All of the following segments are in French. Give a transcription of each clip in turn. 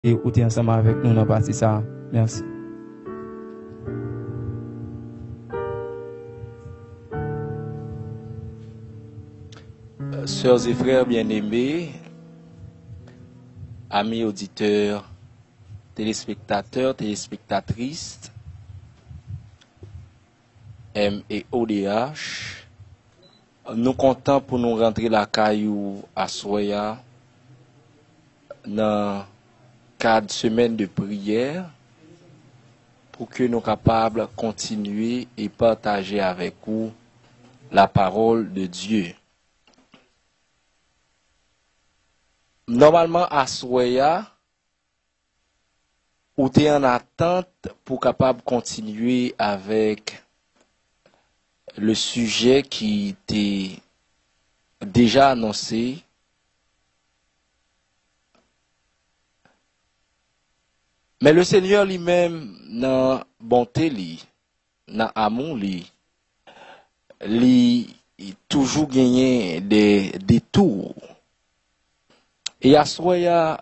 et ou t'es ensemble avec nous dans partie ça. Merci. Sœurs et frères bien-aimés, amis auditeurs, téléspectateurs, téléspectatrices, M et ODH, nous comptons pour nous rentrer la caillou à Soya dans 4 semaines de prière pour que nous soyons capables de continuer et partager avec vous la parole de Dieu. Normalement, à Soya, ou tu es en attente pour capable continuer avec le sujet qui était déjà annoncé. Mais le Seigneur lui-même, dans bonté, dans amour, lui toujours gagné des détours. Et à Soya,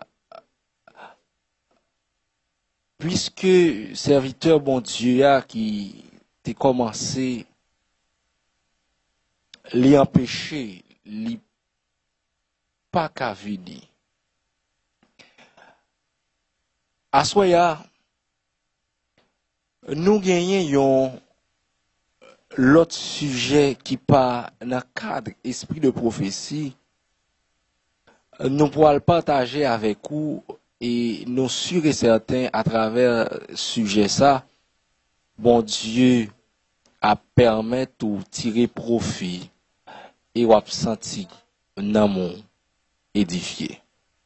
puisque serviteur bon Dieu a qui t'a commencé l'y empêcher, l'y pas qu'à venir. À Soya, nous gagnons l'autre sujet qui pas dans le cadre esprit de prophétie. Nous pourrons le partager avec vous et nous sûrs et certains à travers sujet ça, bon Dieu a permettre ou tirer profit et ou senti un amour édifié.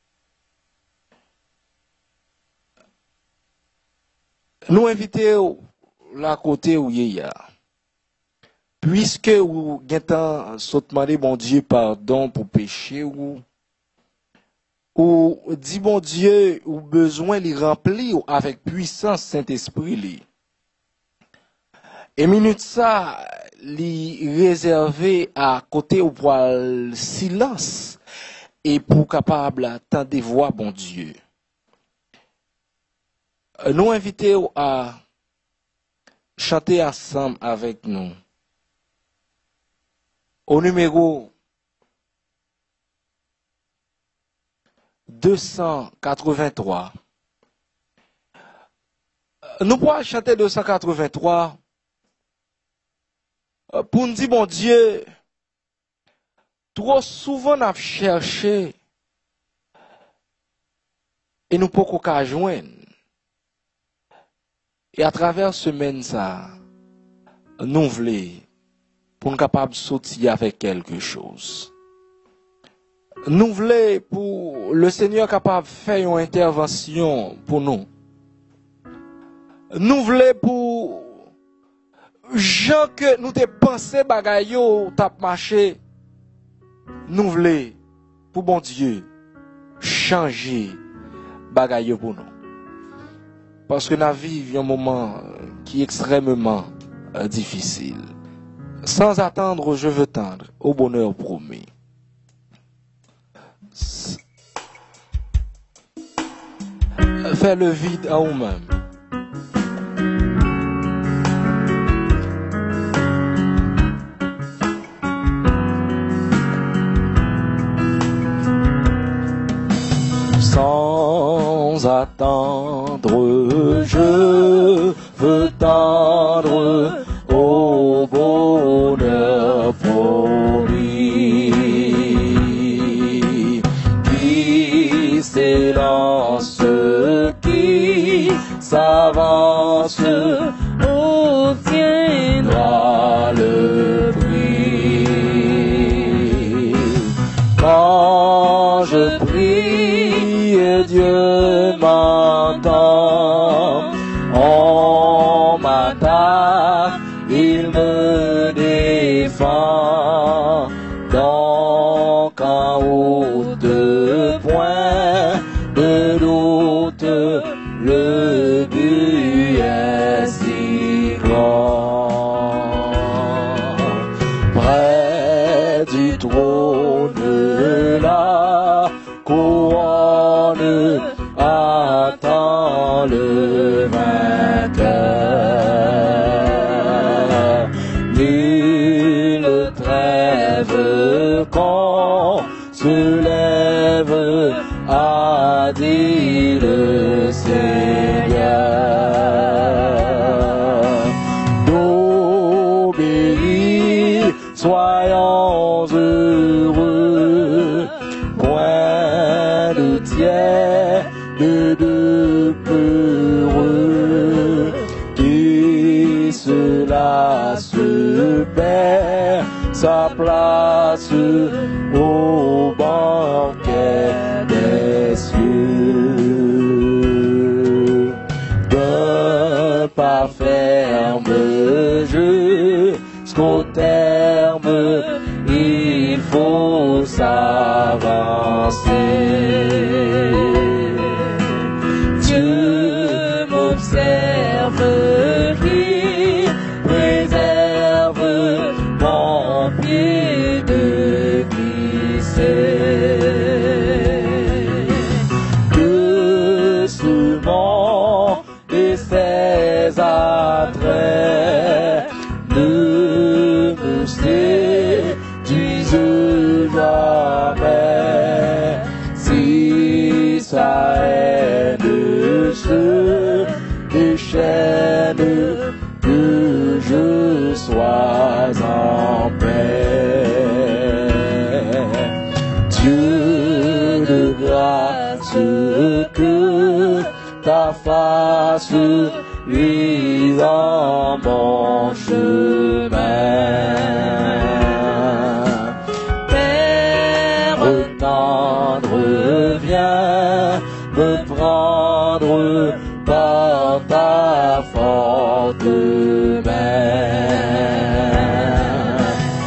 Nous invitons la côté où il y a. Puisque vous avez demandé bon Dieu pardon pour péché ou dit bon Dieu ou besoin de remplir avec puissance Saint-Esprit. Et minute ça, li réservé à côté au poil silence et pour capable attendre voix bon Dieu. Nous invitons à chanter ensemble avec nous. Au numéro 283. Nous pourrons chanter 283 pour nous dire, bon Dieu, trop souvent nous avons cherché et nous ne pouvons pas joindre. Et à travers ce semaine, ça, nous voulons pour nous capables de sortir avec quelque chose. Nous voulons pour le Seigneur capable de faire une intervention pour nous. Nous voulons pour gens que nous te pensé bagayo tap marché. Nous voulons pour bon Dieu changer bagayo pour nous. Parce que nous vivons un moment qui est extrêmement difficile. Sans attendre, je veux tendre au bonheur promis. Fais le vide à vous-même. Sans attendre, je veux tendre au bonheur promis, qui s'élance, qui s'avance, obtiendra le prix. Quand je prie, Dieu m'entend. On m'attaque, il me défend. Donc en haut de point de doute, le but est si grand. Près du trône, la couronne à j'entends le vainqueur. Nulle trêve quand se lève, a dit le Seigneur. D'obéir, soyons heureux, point de tiers, de peureux, et cela se perd sa place au banquet des cieux. D'un pas ferme jusqu'au terme, il faut s'avancer. Dieu m'observe, qui préserve mon pied de glisser. Que ce monde et ses attraits ne me séduisent jamais. Si sa haine se déchaîne, que je sois en paix. Dieu de grâce, que ta face luise en mon chemin. Père tendre, viens me prendre par ta forte main.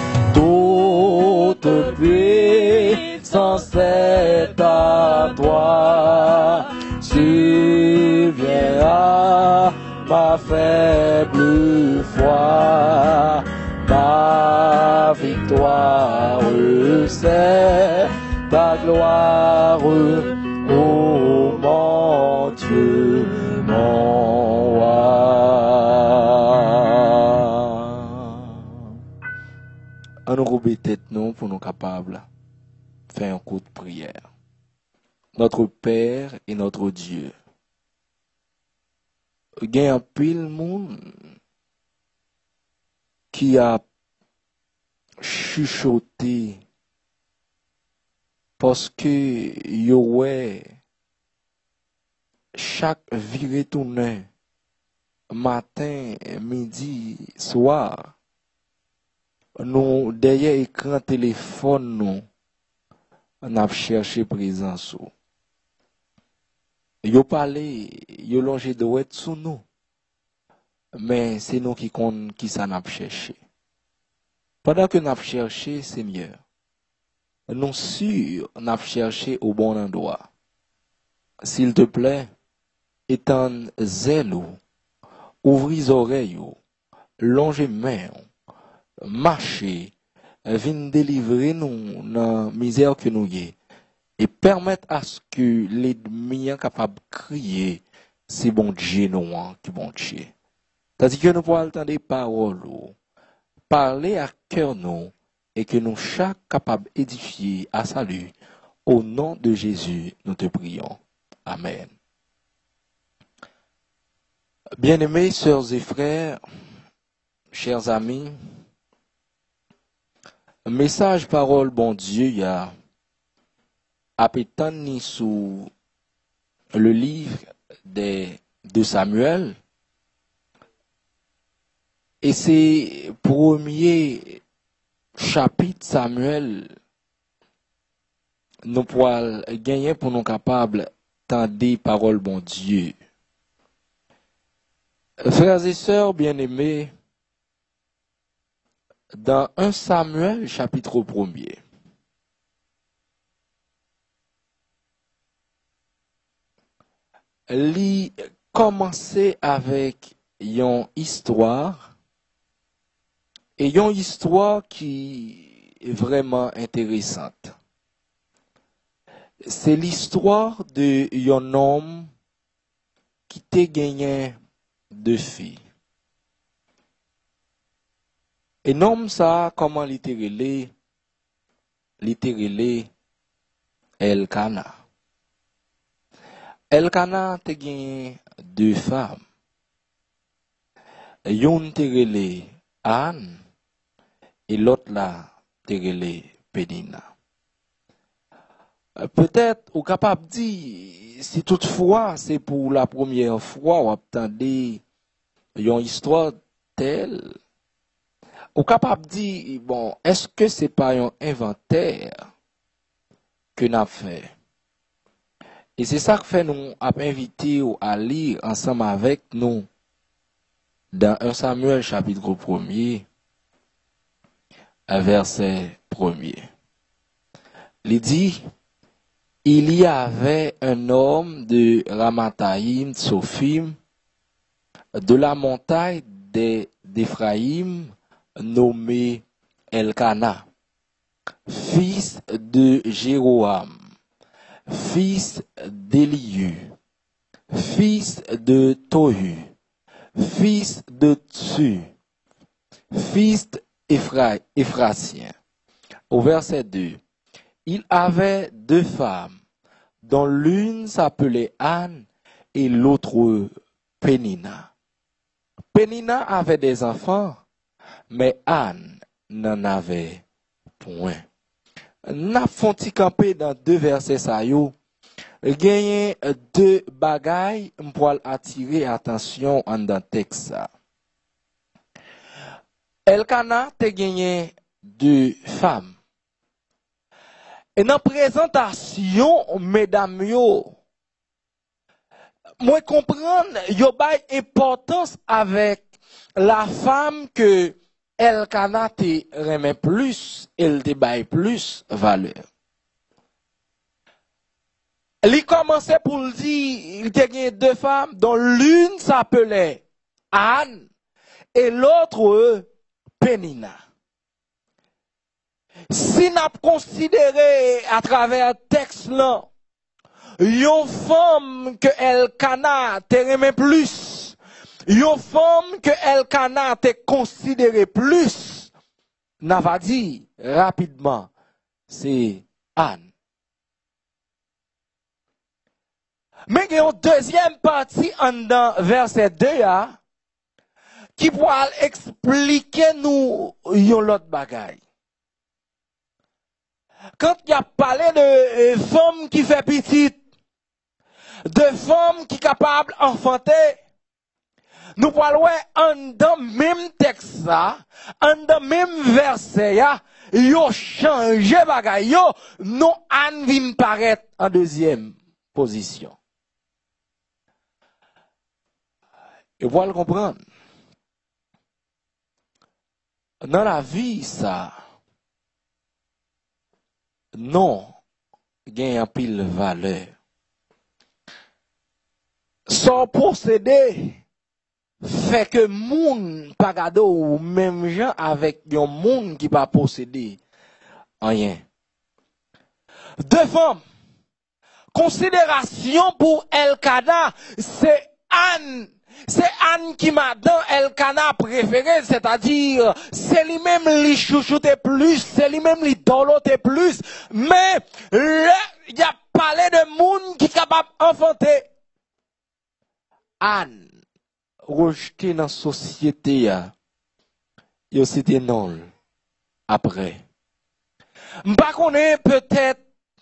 Toute puissance est à toi, subviens à ma faible foi. Ma victoire, c'est ta gloire, ô mon Dieu, mon roi. On nous roube tête nous pour nous capables faire un coup de prière. Notre Père et notre Dieu, il y a un pile monde qui a chuchoté parce que yo chaque virée tournée matin, midi, soir, nous derrière écran téléphone nous on a cherché présence. Yo parlé, yo longé de wet sous nous. Mais c'est nous qui ça n'a cherché. Pendant que nous avons cherché, Seigneur, nous sûrs nous avons cherché au bon endroit. S'il te plaît, étends zèle, ouvre les oreilles, longe main, marchez, viens délivrer nous dans la misère que nous y et permettre à ce que l'ennemi est capable de crier, c'est bon Dieu nous qui bon Dieu. C'est-à-dire que nous pouvons entendre des paroles, parler à cœur nous, et que nous chaque capable d'édifier à salut. Au nom de Jésus, nous te prions. Amen. Bien-aimés, sœurs et frères, chers amis, message parole bon Dieu, il y a appétant sous le livre de Samuel. Et c'est premier chapitre Samuel nous pouvons gagner pour nous capables d'entendre parole bon Dieu. Frères et sœurs bien-aimés, dans 1 Samuel chapitre 1er, il commençait avec une histoire, et une histoire qui est vraiment intéressante. C'est l'histoire d'un homme qui te gagné 2 filles. Et nom ça, comment littéralement Elkana. Elkana te gagné 2 femmes. Yon te relé Anne et l'autre là te relé Pénina. Peut-être ou capable de dire si toutefois c'est pour la première fois ou attendez une histoire telle ou capable de dire bon est-ce que c'est pas un inventaire que n'a fait et c'est ça que fait nous a invité à lire ensemble avec nous dans 1 Samuel chapitre 1er verset 1er. Il dit il y avait un homme de Ramathaïm, Tsophim, de la montagne d'Éphraïm, nommé Elkana, fils de Jéroham, fils d'Éliu, fils de Tohu, fils de Tsu, fils d'Éphrasien. Au verset 2. Il avait 2 femmes, dont l'une s'appelait Anne et l'autre Pénina. Pénina avait des enfants, mais Anne n'en avait point. N'a fonti camper dans 2 versets ça yo. Gagné 2 bagailles pour attirer attention en dans texte ça. Elkana te gagné 2 femmes. Et dans la présentation, mesdames, moi comprendre, yo bay importance avec la femme que Elkana te remet plus, elle te bay plus valeur. Il commençait pour le dire, il te 2 femmes, dont l'une s'appelait Anne et l'autre Pénina. Si nous considéré à travers le texte là, une femme que Elkana te remet plus, une femme que Elkana te considéré plus, n'a va dit rapidement, c'est Anne. Mais il y a une deuxième partie dans verset 2 qui pourra expliquer nous yon l'autre bagaille. Quand il y a parlé de femmes qui fait petite, de femmes qui capable d'enfanter, nous parlons en dans même texte ça, en dans même verset yo changé bagay yo, non Anne vient paraître en deuxième position. Et voilà comprendre. Dans la vie ça non gagne un pile valeur. Son procédé fait que moun pas gado ou même gens avec un moun qui pas posséder rien. 2 femmes. Considération pour Elkana, c'est Anne. C'est Anne qui m'a dans Elkana préféré, c'est-à-dire, c'est lui-même li chouchoute plus, c'est lui-même li dolote plus, mais, il y a parlé de monde qui est capable d'enfanter. Anne, rejetée dans la société, yo c'était non, après. M'pas connaît peut-être,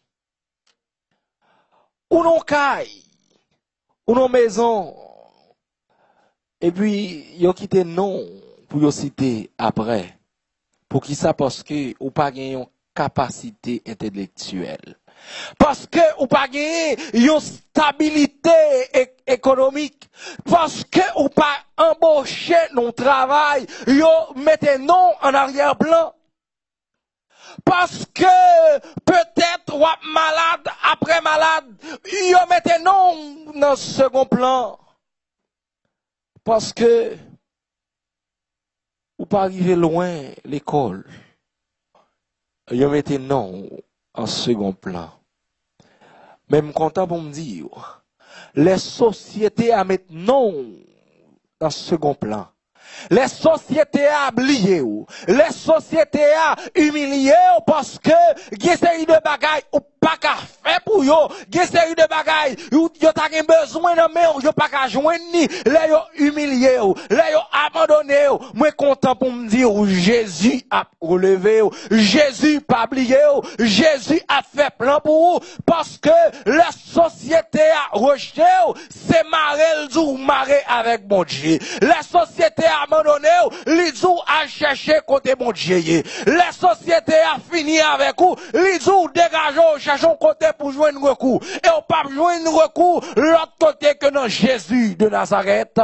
ou non caille, ou non maison, et puis, yo quitté non pour yo citer après. Pour qui ça? Parce que ou pas gagné une capacité intellectuelle. Parce que ou pas gagné une stabilité économique. Parce que ou pas embauché non travail. Yo mettez non en arrière-plan. Parce que peut-être ou malade après malade. Yo mettez non dans second plan. Parce que, ou pas arriver loin l'école, vous mettez non en second plan. Même content pour me dire, les sociétés à maintenant dans second plan. Les sociétés à oublier ou, les sociétés à humilier ou parce que il y a série de bagailles ou pas qu'à faire pour yo, il y a série de bagailles ou yo t'a besoin de mais yo pas qu'à joindre ni, les yo humilier ou, les yo abandonner ou, moi content pour me dire ou Jésus a relevé ou, Jésus pas oublié ou, Jésus a fait plan pour vous parce que la société a rejeté ou, c'est marrer le marrer avec mon Dieu. La société a abandonné ou, l'idou a cherché côté mon Dieu. La société a fini avec vous, l'idou dégagé ou cherchons côté pour jouer un recours. Et on pas jouer un recours l'autre côté que dans Jésus de Nazareth.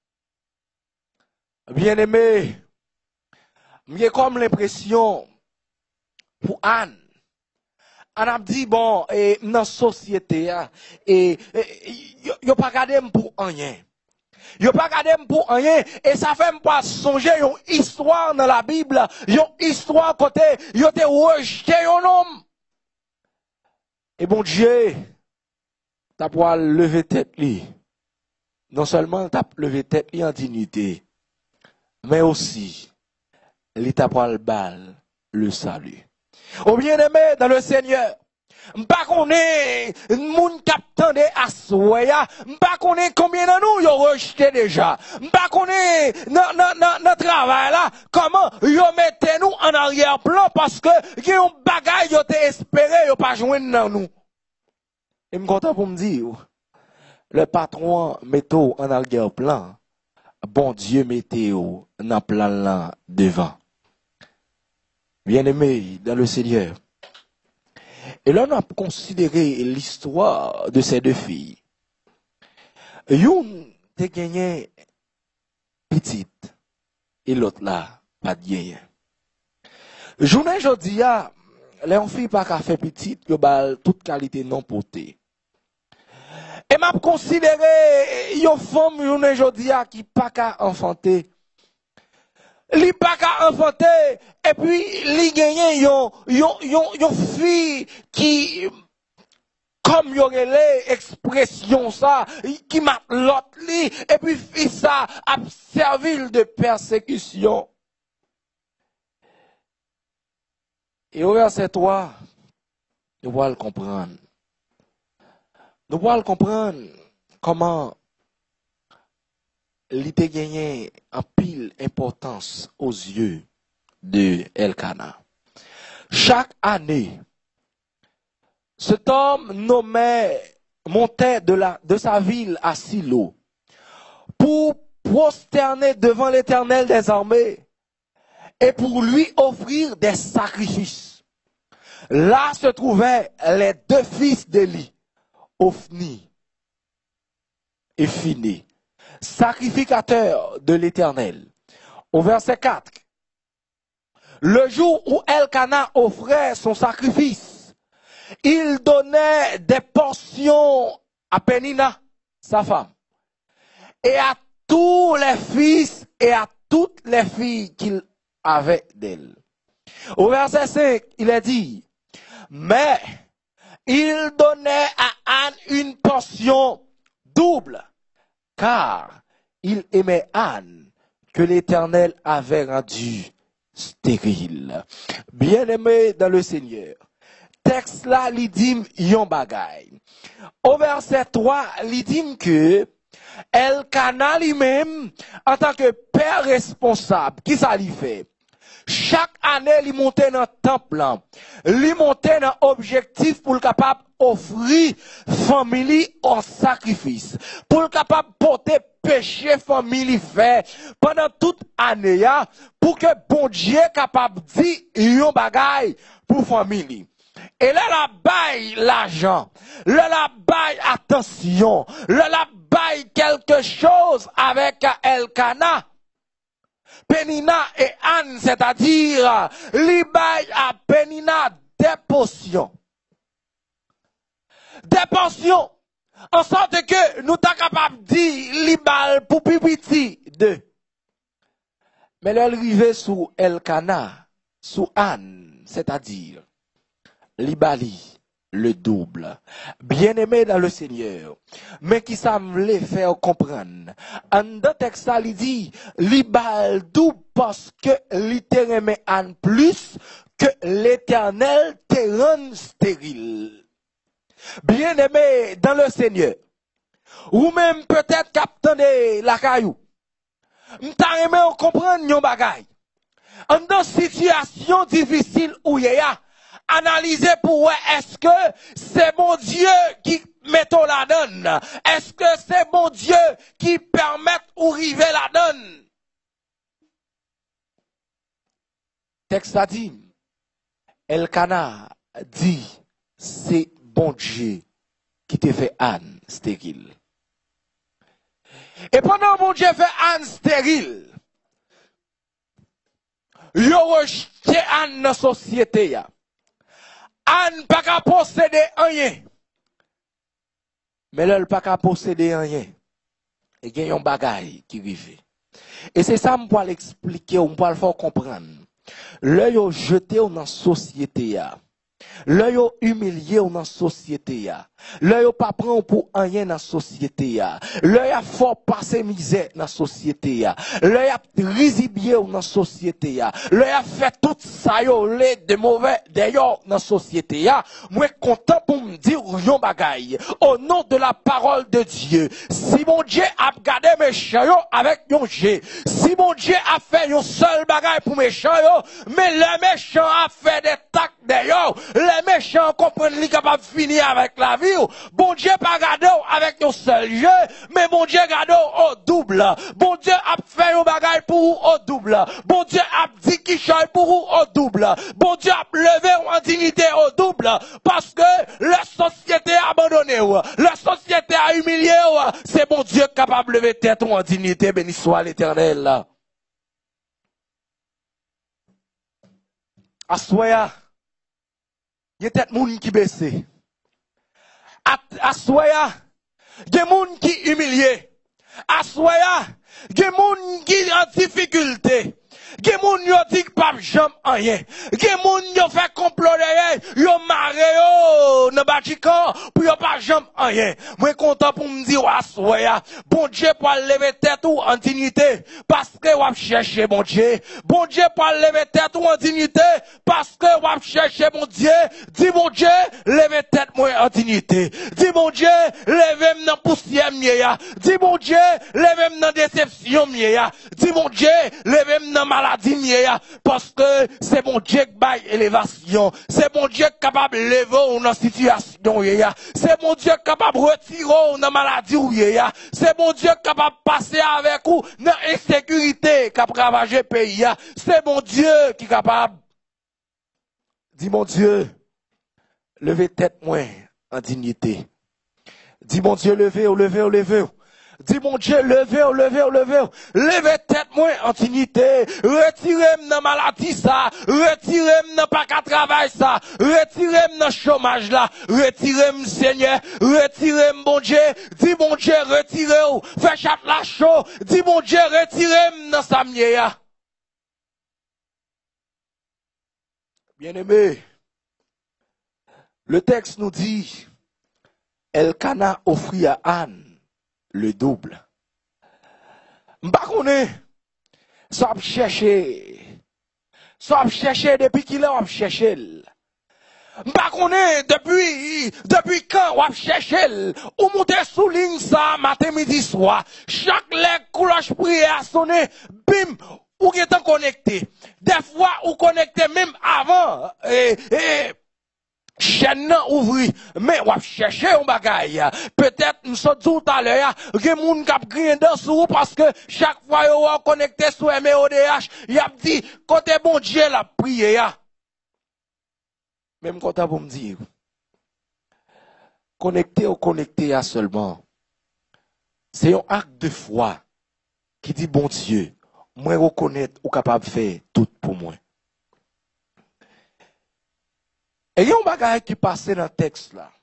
Bien aimé, j'ai comme l'impression pour Anne. Anne a dit bon, et dans la société, yo pas gardé pour rien. Yo pas gardé pour rien, et ça fait pas songer une histoire dans la Bible, une histoire côté, yo te rejeté un homme. Et bon Dieu, t'as pour lever tête li. Non seulement t'as levé tête li en dignité, mais aussi, li t'a pour le bal, le salut. Au bien-aimé dans le Seigneur, m'pa connaît moun captant de assoya, m'pa connaît combien de nous yo rejeté déjà, m'pa connaît dans travail là comment yo mettez nous en arrière-plan parce que y a un bagage yo te espéré yo pas joindre dans nous. Et me content pour me dire le patron metto en arrière-plan, bon Dieu mettez-vous dans plan là devant. Bien-aimé dans le Seigneur. Et là, on a considéré l'histoire de ces deux filles. Une te gagné petite et l'autre là, pas de gagné. Journée jodi a, les filles pas qu'à faire petite, yo bal toute qualité non portée. Et m'a considéré yon femme journée jodi a qui pas qu'à enfanter. Li pas qu'à enfanter et puis li gagné yon fille qui comme yon relè expression ça qui m'a l'autre li et puis fille ça a servi de persécution. Et au verset 3, nous allons comprendre. Nous allons comprendre comment il a gagné en pile importance aux yeux de Elkana. Chaque année, cet homme montait de sa ville à Silo pour prosterner devant l'Éternel des armées et pour lui offrir des sacrifices. Là se trouvaient les deux fils d'Élie, Ophni et Phiné, sacrificateurs de l'Éternel. Au verset 4, le jour où Elkana offrait son sacrifice, il donnait des portions à Pénina, sa femme, et à tous les fils et à toutes les filles qu'il avait d'elle. Au verset 5, il est dit, mais il donnait à Anne une portion double, car il aimait Anne que l'Éternel avait rendue stérile. Bien-aimé dans le Seigneur, texte là, il dit yon bagay. Au verset 3, il dit que Elkana lui-même, en tant que père responsable, qui ça lui fait? Chaque année, il montait dans le temple, il montait dans l'objectif pour le capable offrir famille en sacrifice, pour le capable porter péché famille fait pendant toute année, pour que bon Dieu capable dire yon bagay pour famille. Et là, la baille l'argent, là, la baille attention, là, la baille quelque chose avec Elkana. Pénina et Anne, c'est-à-dire, li baille à Pénina des potions. Des potions. En sorte que nous sommes capables de dire, li balle pour pipiti de. Mais elle arrivait sous Elkana, sous Anne, c'est-à-dire, li bali le double. Bien-aimé dans le Seigneur, mais qui ça me les faire comprendre. En dans texte ça, il dit, li bal double parce que li te remet en plus que l'Éternel te rend stérile. Bien-aimé dans le Seigneur, ou même peut-être captain de la caillou, m'ta remet on comprendre yon bagay. En dans situation difficile où y a, analyser pour est-ce que c'est mon Dieu qui met la donne? Est-ce que c'est mon Dieu qui permet ou river la donne? Texte a dit, Elkana dit, c'est bon Dieu qui te fait Anne stérile. Et pendant mon Dieu fait Anne stérile, yo rejeté Anne dans la société ya. Anne pas qu'à posséder rien. Mais elle pas qu'à posséder rien. Et il y a un bagay qui rive. Et c'est ça, je peux l'expliquer, je peux le faire comprendre. L'œil jeté dans la société ya. L'œil humilié dans la société ya. L'œil pas prend pour rien dans la société ya. L'œil a fort passer misère dans la société ya. L'œil a risibier dans la société ya. L'œil a fait tout ça yo les de mauvais d'ailleurs dans la société ya. Moi content pour me dire yon bagay au nom de la parole de Dieu. Si mon Dieu a gardé mes chants avec yon G. Si mon Dieu a fait yon seul bagay pour mes chants mais le méchant a fait des tacs d'ailleurs. Les méchants comprennent li capable finir avec la vie. Bon Dieu pas gardé avec un seul jeu, mais bon Dieu gardé au double. Bon Dieu a fait un bagay pour vous au double. Bon Dieu a dit qu'il change pour vous au double. Bon Dieu a levé en dignité au double. Parce que la société a abandonné, la société a humilié, c'est bon Dieu capable de lever tête en dignité, béni soit l'Éternel. Assoya, il y a peut-être moun qui baisse. Assoya, il y a moun qui humilié. Assoya, il y a moun qui en difficulté. Gen moun yo dit pas jambe rien. Gen moun yo fait complot derrière, yo maré yo nan batikan pour yo pas jambe rien. Moi content pour me dire assoya, bon Dieu pour lever tête ou en dignité parce que ou chercher bon Dieu. Bon Dieu pour lever tête ou en dignité parce que ou chercher bon Dieu. Dis bon Dieu, lever tête moi en dignité. Dis bon Dieu, levez-moi dans poussière mieux. Dis bon Dieu, levez-moi dans déception mieux. Dis mon Dieu, levez-moi dans maladie parce que c'est mon Dieu qui baille élévation. C'est mon Dieu capable de lever dans situation. C'est mon Dieu capable de retirer dans maladie. C'est mon Dieu capable de passer avec vous dans l'insécurité qui a ravagé le pays. C'est mon Dieu qui est capable. Dis mon Dieu, levez tête moi en dignité. Dis mon Dieu, levez. Dis mon Dieu, levez. Levez tête moi en dignité. Retirez-moi dans maladie ça. Retirez-moi dans pas qu'à travail ça. Retirez-moi dans chômage là. Retirez-moi Seigneur. Retirez-moi bon Dieu. Dis mon Dieu, retirez-vous. Fais chat la chaud. Dis mon Dieu, retirez-moi dans sa mienne. Bien-aimé, le texte nous dit, Elkana offrit à Anne le double. M'pa connaît, ça chercher depuis qu'il a cherché. M'pa connaît depuis quand on cherché. Ou monter sous ligne ça matin midi soir. Chaque leg cloche prière sonner, bim, ou qui est connecté. Des fois ou connecté même avant chaîne ouvri, mais on va chercher un bagay. Peut-être, nous sommes tout à l'heure, il y a des gens qui ont crié dans parce que chaque fois qu'on va connecter sur MEODH, il a dit, côté bon Dieu, la prière. Même quand on me dire, connecter ou connecter à seulement, c'est un acte de foi qui dit, bon Dieu, moi reconnaître ou capable de faire tout pour moi. Et il y a un bagage qui passait dans le texte là.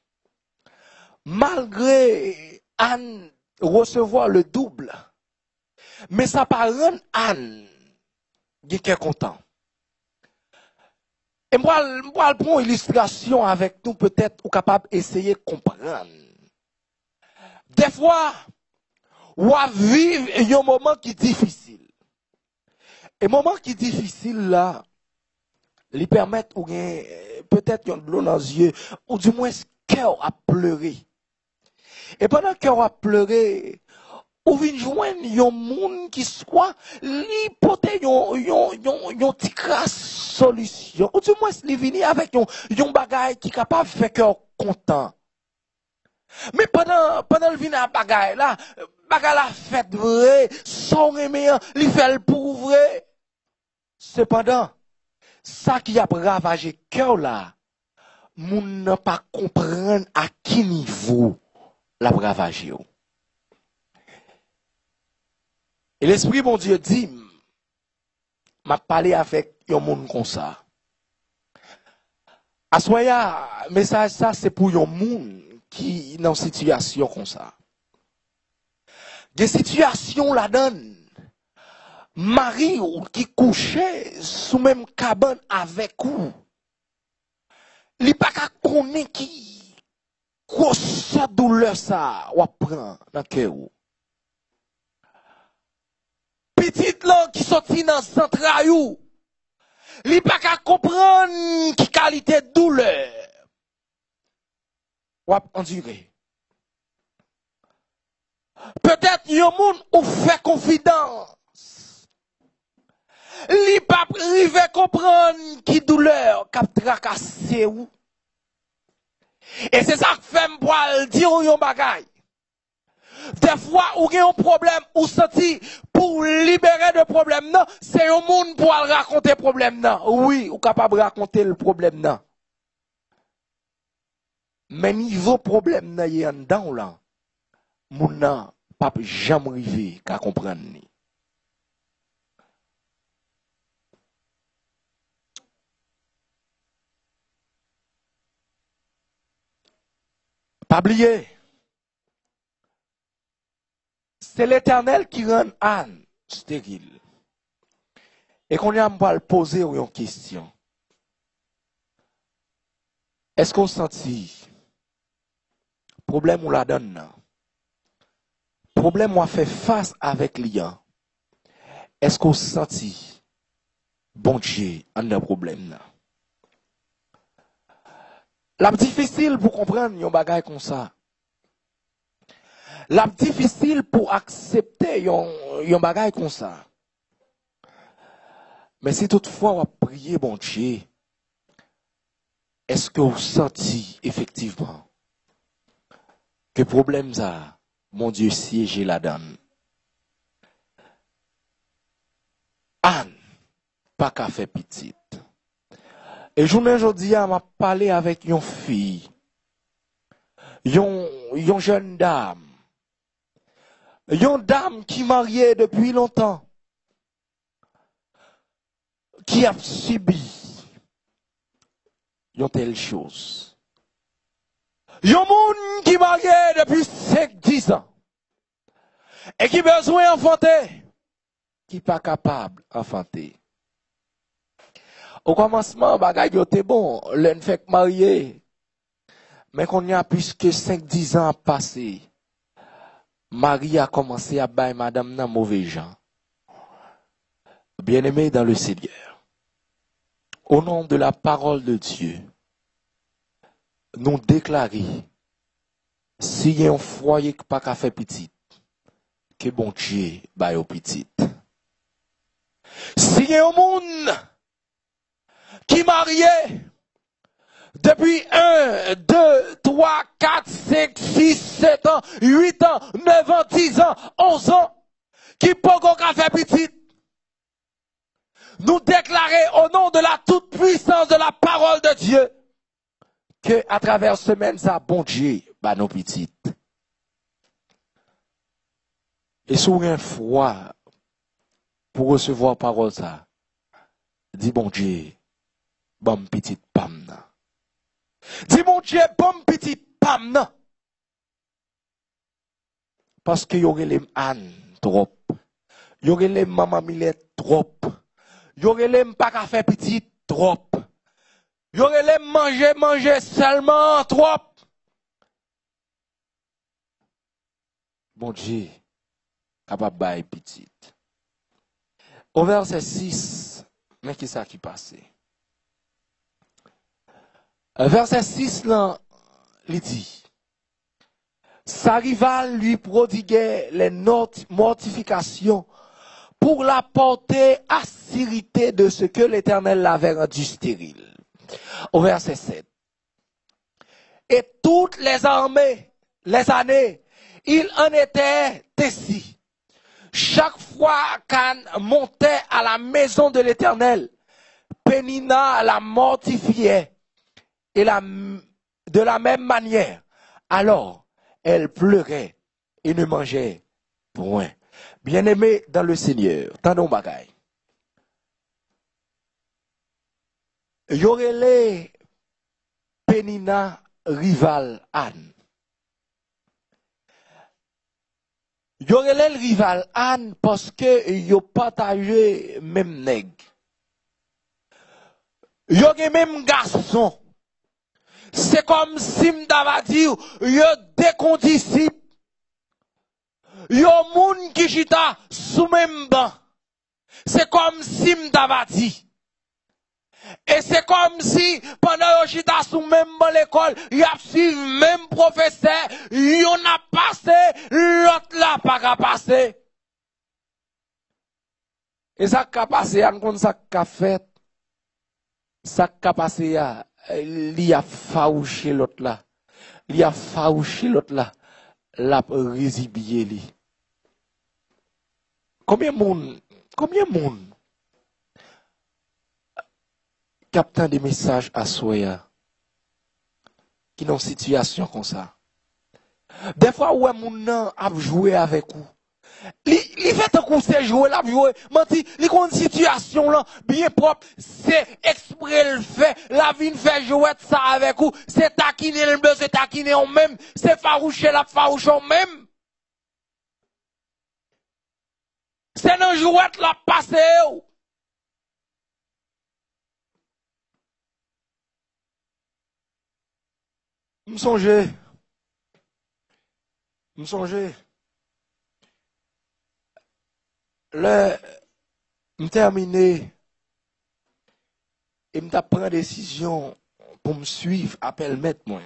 Malgré Anne recevoir le double, mais ça pas rend Anne qui est content. Et moi, je prends une illustration avec nous, peut-être, ou capable d'essayer de comprendre. Des fois, on vivre un moment qui est difficile. Et moment qui est difficile là, lui permettre ou peut-être de l'eau dans les yeux, ou du moins cœur à pleurer. Et pendant que cœur a pleuré, ou vient joindre un monde qui soit l'hypothèse yon petit crasse solution. Ou du moins li vini avec yon bagay qui capable faire cœur content. Mais pendant le vini à bagay la fait vrai, son reméant, li fait le pour vrai. Cependant, ça qui a ravagé cœur là, moun n'a pas comprendre à qui niveau la ravagé. Et l'Esprit, bon Dieu, dit, m'a parlé avec un monde comme ça. Assoya, message ça, c'est pour un monde qui est dans une situation comme ça. Des situations là-dedans, Marie qui couchait sous même cabane avec vous, li pas qu'à connaître qui, grosse douleur ça, ou prend dans cœur. Petite là qui sorti dans centrayou, li pas qu'à comprendre qui qualité de douleur. Ou enduré. Peut-être yon moun ou fait confidence. Li pas rive comprendre qui douleur k'ap tracasser ou. Et c'est ça que fait m'poil dire yon bagay. Des fois, ou gen un problème, ou senti, pour libérer de problème, non, c'est un monde pour raconter problème, non. Oui, ou capable de raconter le problème, non. Mais niveau problème, non, y en dedans, là, moun nan, pas jamais arrivé qu'à comprendre, ni. Pas oublier. C'est l'Éternel qui rend Anne stérile. Et qu'on y a pas poser une question. Est-ce qu'on sentit problème ou la donne? Problème ou a fait face avec l'IA? Est-ce qu'on sentit bon Dieu en un problème? La difficile pour comprendre yon bagay comme ça. La difficile pour accepter yon bagay comme ça. Mais si toutefois on prier bon Dieu, est-ce que vous sentez effectivement que problème ça, mon Dieu siège la donne? Anne, pas qu'à faire petite. Et journée aujourd'hui, m'a parlé avec une fille, une jeune dame. Une dame qui mariée depuis longtemps, qui a subi une telle chose. Une monde qui marié depuis 5-10 ans et qui besoin d'enfanter, qui n'est pas capable d'enfanter. Au commencement, bagay yo te bon, l'en fait marié, mais qu'on y a plus que 5-10 ans passé. Marie a commencé à bailler madame nan mauvais gens. Bien-aimés dans le Seigneur, au nom de la parole de Dieu, nous déclarons, si y a un foyer qui pas qu'à faire petit, que bon Dieu baille au petit. Si y a un monde qui marié depuis 1, 2, 3, 4, 5, 6, 7 ans, 8 ans, 9 ans, 10 ans, 11 ans, qui peut qu'on faire petit. Nous déclarer au nom de la toute puissance de la parole de Dieu que à travers semaine ça bon Dieu bah nos petites. Et sur un foi pour recevoir parole ça, dit bon Dieu, bon petite pamna. Dis mon Dieu, bon petit pam, parce que y aurait les Anne trop. Y aurait les maman Millet trop. Y aurait les pas qu'à faire petit trop. Yo relève manger seulement trop. Bon Dieu, capable bailler petite. Au verset 6, mais qui ça qui passait? Verset 6 là, il dit, sa rivale lui prodiguait les mortifications pour la porter aspérité de ce que l'Éternel l'avait rendu stérile. Au verset 7. Et toutes les armées, les années, il en était ainsi. Chaque fois qu'Anne montait à la maison de l'Éternel, Pénina la mortifiait et de la même manière. Alors, elle pleurait et ne mangeait point. Bien-aimés dans le Seigneur, tendons bagaille. Yorele Pénina rival Anne. Yorele rival Anne parce que yo partagé même nèg. Yo gen même garçon. C'est comme si m'dava dire yo décondisciple. Yo moun qui chita sous même banc. C'est comme si m'dava dit. Et c'est comme si, pendant que j'étais sous même dans l'école, il y a suivi même professeur, il en a passé, l'autre là pas qu'à passer. Et ça qu'a passé, on compte ça qu'a fait, ça qu'a passé, il a faouché l'autre là. Il a faouché l'autre là, l'a résibillé lui. Combien de monde captant des messages à soi qui dans une situation comme ça. Des fois où mon nan a joué avec vous. Li fait un coup c'est jouer l'a jouer, menti, li une situation là bien propre, c'est exprès le fait, la vie fait jouer ça avec vous, c'est taquiner le bleu, c'est taquiner on même, c'est faroucher la farouche on même. C'est dans jouet la passer. Me songer. Le, me terminer, et me prendre décision pour me suivre, appelle mettre moi.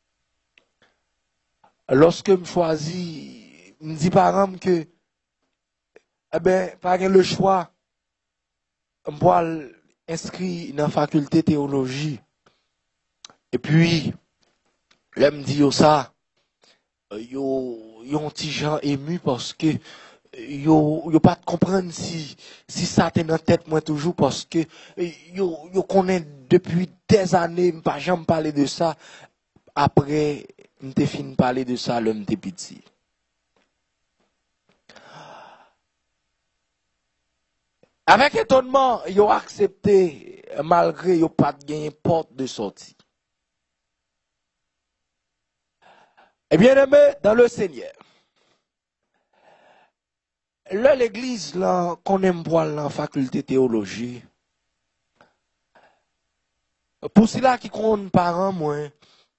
Lorsque me choisis, me dit par exemple que, eh ben, pas le choix, me pour inscrit dans la faculté théologie. Et puis, là me dit ça, yo un petit gens ému parce que yo pas comprendre si ça t'est dans tête moi toujours parce que yo connaît depuis des années pas jamais parler de ça après m'te fin parler de ça l'homme t'es petit. Avec étonnement, yo accepté malgré yo pas gagné porte de sortie. Et bien aimé dans le Seigneur. Là, l'église, là, qu'on aime voir dans la faculté théologie, pour cela qui compte parents, moi,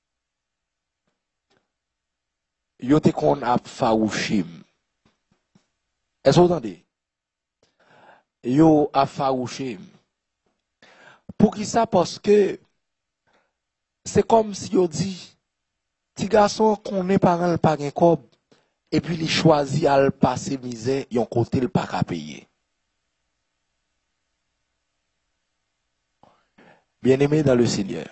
yo te kon ap farouchim. Est-ce que vous entendez? Yo ap farouchim. Pour qui ça? Parce que c'est comme si yo dit, petit garçon qu'on est parent pas gen kob, et puis il choisit à le passer misère, yon côté le pas qu'à payer. Bien-aimé dans le Seigneur.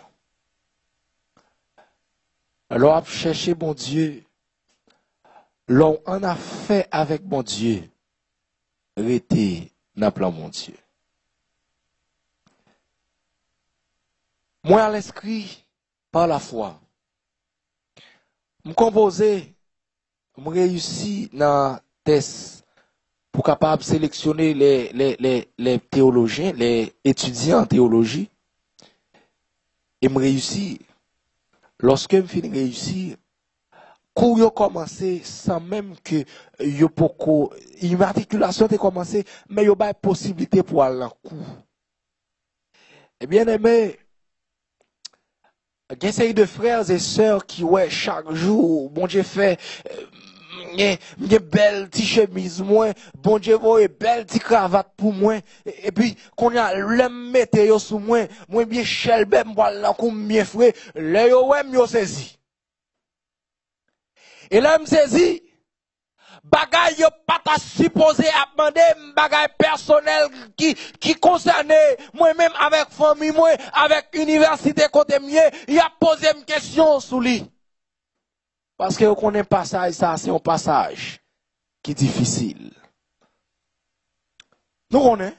Alors, à chercher bon Dieu, l'on en a fait avec mon Dieu, rester dans le plan mon Dieu. Moi, à l'esprit, par la foi, me composer, me réussir dans test pour capable sélectionner les théologiens, les étudiants en théologie, et me réussir. Lorsque me finis réussir, cours yo commencé sans même que yo poko immatriculation t'est commencé, mais yo ba possibilité pour aller en cours. Et bien aimé, Il y a une série de frères et sœurs qui, ouais, chaque jour, bon Dieu fait, m'y belle petite chemise, moi, bon Dieu voit belle petite cravate pour moi, et puis, qu'on y a l'aime mettre yo sous moi, moi bien chelbe, moi, là, comme bien frais, là, yo, ouais, m'yo saisi. Et là, m'saisi, bagay yo pas ta supposé à demander bagay personnel qui concerne moi-même avec famille moi avec université côté mieux il a posé une question sous lui parce que on connaît passage ça c'est un passage qui est difficile nous connaît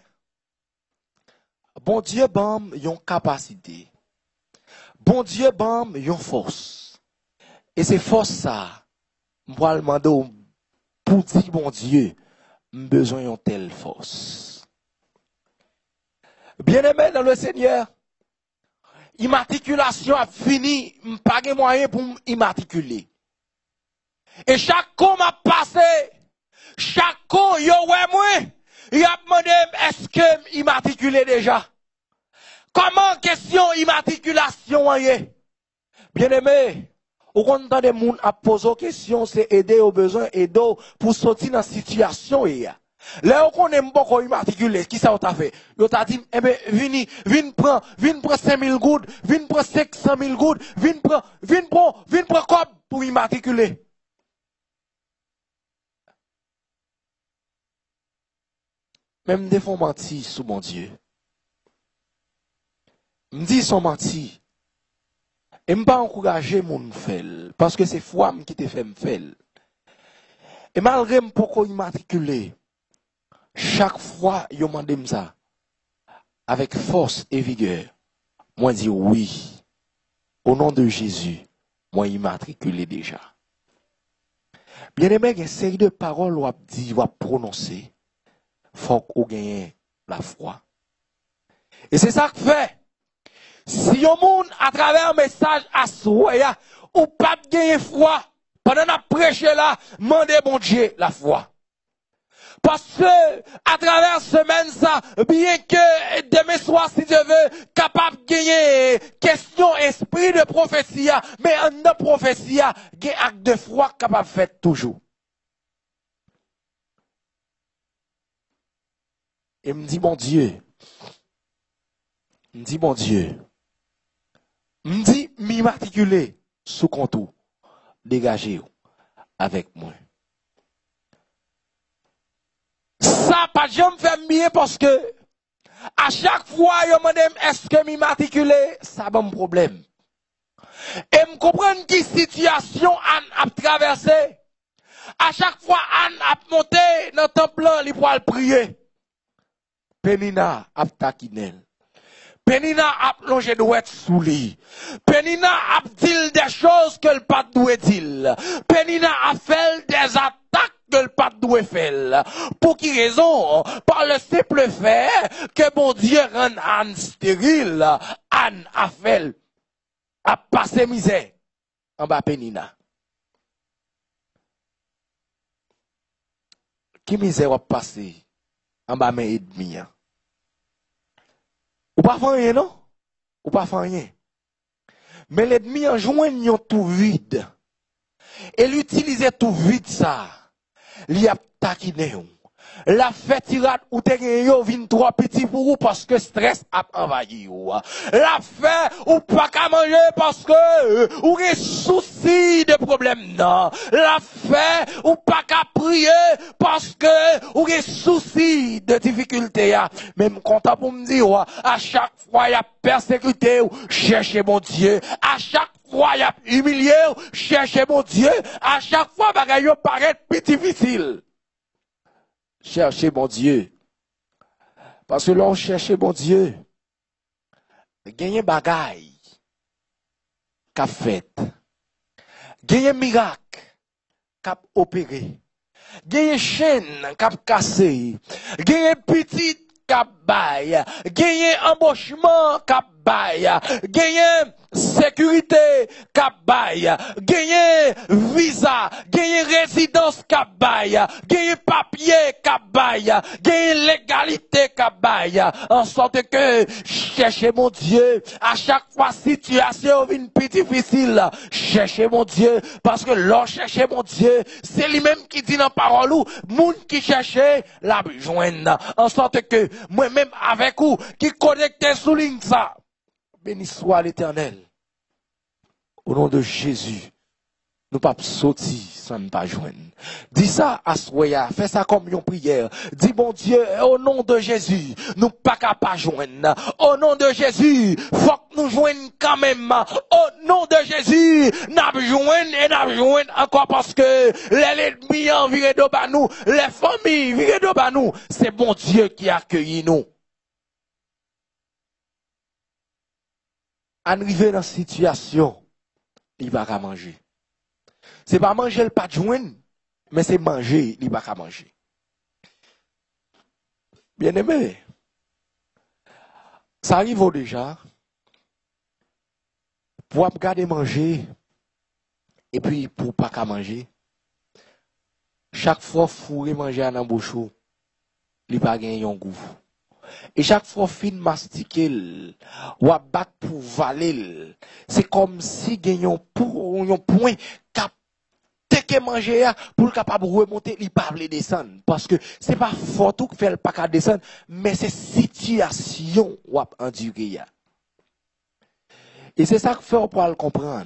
bon Dieu bam yon capacité bon Dieu bam yon force et c'est force ça moi demander pour dire, bon Dieu, besoin d'une telle force. Bien-aimé dans le Seigneur, immatriculation a fini, pas de moyen pour m'immatriculer. Et chaque con m'a passé, chaque con, yo ouais moi, il a demandé, est-ce que m'immatriculé déjà? Comment question immatriculation est? Bien-aimé, au contraire des gens à poser question, c'est aider aux besoins, aider pour sortir dans la situation. Là, on est beaucoup immatriculé. Qui ça t'a fait? Yo t'a dit, eh ben, viens prendre 5 000 gouttes, viens prendre 500 000 gouttes, viens prendre quoi pour immatriculer? Même des fois menti sous mon Dieu. Me dit sont menti. Et me pas encourager mon fel parce que c'est foi qui te fait me fel. Et malgré me pourquoi immatriculé, chaque fois yo mandé ça avec force et vigueur, moi dis oui. Au nom de Jésus, moi immatriculé déjà. Bien-aimé, il y a une série de paroles ou dit ou prononcer. Faut qu'on gagne la foi. Et c'est ça que fait. Si yon moun à travers un message à soi, ou pas de gagner foi, pendant la prêche là, mandez bon Dieu la foi. Parce que, à travers semaine ça, bien que demain soir, si Dieu veut, capable de gagner question, esprit de prophétie, mais en prophétie, gagne acte de foi capable de faire toujours. Et me dit, bon Dieu, me dit, m'immatriculer sous contour, dégagez avec moi. Ça, pas jamais fait bien parce que, à chaque fois, je me demande, est-ce que m'immatriculer, ça a un problème. Et me comprendre qui situation Anne a traversé. À chaque fois, Anne a monté dans le temple, il pour prier. Penina a taquiné. Penina a plongé douette sous lui. Penina a dit des choses que le pas doit dire. Penina a fait des attaques que le pas doit faire. Pour qui raison? Par le simple fait que bon Dieu rend Anne stérile. Anne a fait, a passé misère en bas Penina. Qui misère a passé en bas mes ennemis? Ou pas faire rien, non? Ou pas faire rien. Mais l'ennemi en joignant tout vide. Et l'utiliser tout vide ça. Li a taquiné. La fait tirade ou te yo vin trop petit pour vous parce que stress a envahi ou. La fait ou pas qu'à manger parce que ou des soucis de problème non. La fait ou pas qu'à prier parce que ou des soucis de difficulté ya. Même content pour me dire à chaque fois y a persécuté ou chercher mon Dieu. À chaque fois y a humilié ou chercher mon Dieu. À chaque fois bagay yo paraît plus difficile. Cherchez mon Dieu. Parce que l'on cherche mon Dieu. Gagner bagaille. Qu'a fait. Gagner miracle. Qu'a opéré. Gagner chaîne. Qu'a cassé. Gagner petite. Qu'a baille. Gagner embauchement. Qu'a baille. Gagner sécurité kabay, gagner visa, gagner résidence kabay, gagner papier kabay, gagner légalité kabay, en sorte que cherchez mon Dieu, à chaque fois situation vient plus difficile, cherchez mon Dieu, parce que l'on cherchez mon Dieu, c'est lui-même qui dit dans la parole ou, moun qui cherchait la joindre, en sorte que moi-même avec vous, qui connecté sous ligne ça, béni soit l'Éternel. Au nom de Jésus, nous pas sortir sans ne pas joindre. Dis ça à Soya, fais ça comme une prière. Dis bon Dieu, au nom de Jésus, nous pas capables joindre. Au nom de Jésus, faut que nous joignons quand même. Au nom de Jésus, nous joignons et nous joignons encore parce que les ennemis en viré de bas nous, les familles viré de bas nous, c'est bon Dieu qui accueille nous. Arrivé dans cette situation, il va pas manger. C'est pas manger le pas de joindre, mais c'est manger, il va pas manger. Bien aimé, ça arrive déjà, pour regarder manger, et puis pour pas qu'à manger, chaque fois fourrer manger à l'embouchou, il va gagner un goût. Et chaque fois fin mastiquer ou à battre pour valer, c'est comme si gagnons pour un point cap que manger pour capable remonter, il pas descendre parce que c'est pas fort tout que fait pas qu'à descendre, mais c'est situation ou à endurer. Et c'est ça que faut pour le comprendre.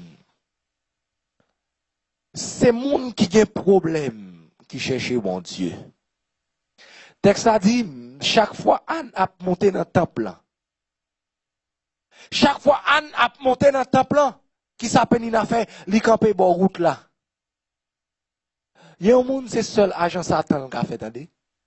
C'est monde qui a un problème qui cherche mon Dieu. Texte a dit chaque fois Anne a monté dans le temple. Chaque fois Anne a monté dans le temple, qui s'appelle une affaire, li camper bon route là. Il y a un monde c'est seul agent Satan qui a fait attendez.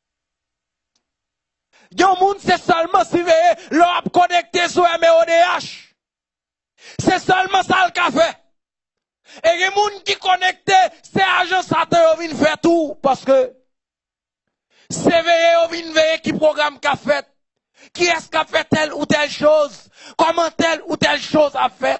Il y a un monde c'est seulement surveiller l'on connecté sur MEODH. C'est seulement ça le café. Et il y a un monde qui connecté, c'est agent Satan qui vient faire tout parce que c'est veiller qui programme qu'a fait. Qui est-ce qui a fait telle ou telle chose? Comment telle ou telle chose a fait?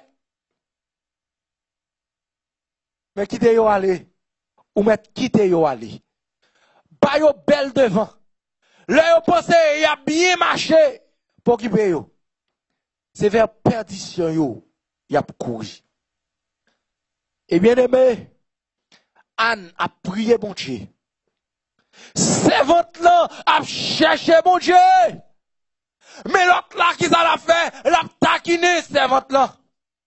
Mais qui t'est allé? Ou mettre qui t'est allé? Pas yo belle devant. Là yo pensé y a bien marché pour qui paye yo. C'est vers perdition yo y a couru. Et bien aimé, Anne a prié bon Dieu. Servante là a cherché bon Dieu. Mais l'autre là qui a fait, l'a taquiné servante là.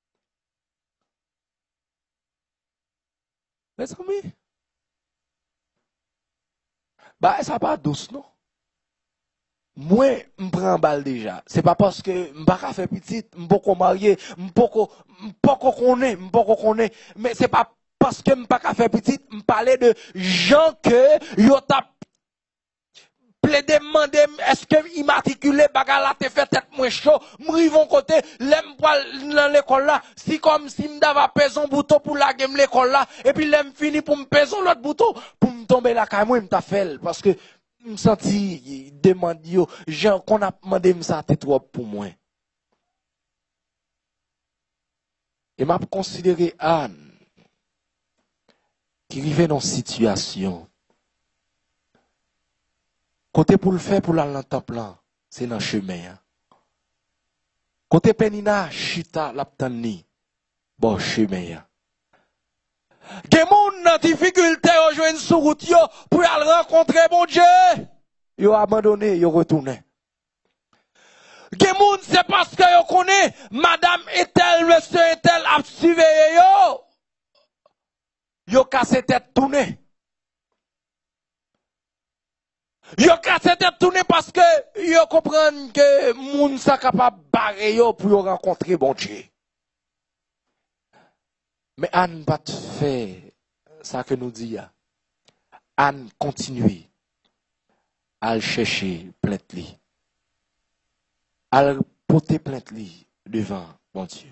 Mes amis, bah ça pas douce non. Moi, je prends balle déjà. C'est pas parce que je ne pas faire petite, je ne pas marier, je ne pas connaître, mais c'est pas parce que je ne pas faire petite, je parle de gens que yo t'a plaidé demander est-ce que immatriculé bagala te fait tête moins chaud, m'rivon côté, l'aime dans l'école là, si comme si m'dava peser un bouton pour la game l'école là et puis l'aime fini pour me peser l'autre bouton pour me tomber là quand moi m'ta fait parce que me senti demande yo gens qu'on a demandé me ça trop pour moi. Et m'a considéré Anne qui vivait dans situation côté pour le faire pour l'aller dans le temple, c'est dans le chemin. Côté Penina, Chita, l'abtani, bon chemin. Des gens dans difficulté au joindre sur route pour aller rencontrer bon Dieu. Yo abandonné, yo retourné. Des gens c'est parce que yo connaît madame et tel, monsieur et tel a surveillé yo. Yo cassé tête tourné. Yo cassé tête tourné parce que yo comprennent que moun sa capable barrer yo pour yo rencontrer bon Dieu. Mais Anne pas fait ça que nous dit. Anne continue à le chercher plainte li. À le porter plainte li devant mon Dieu.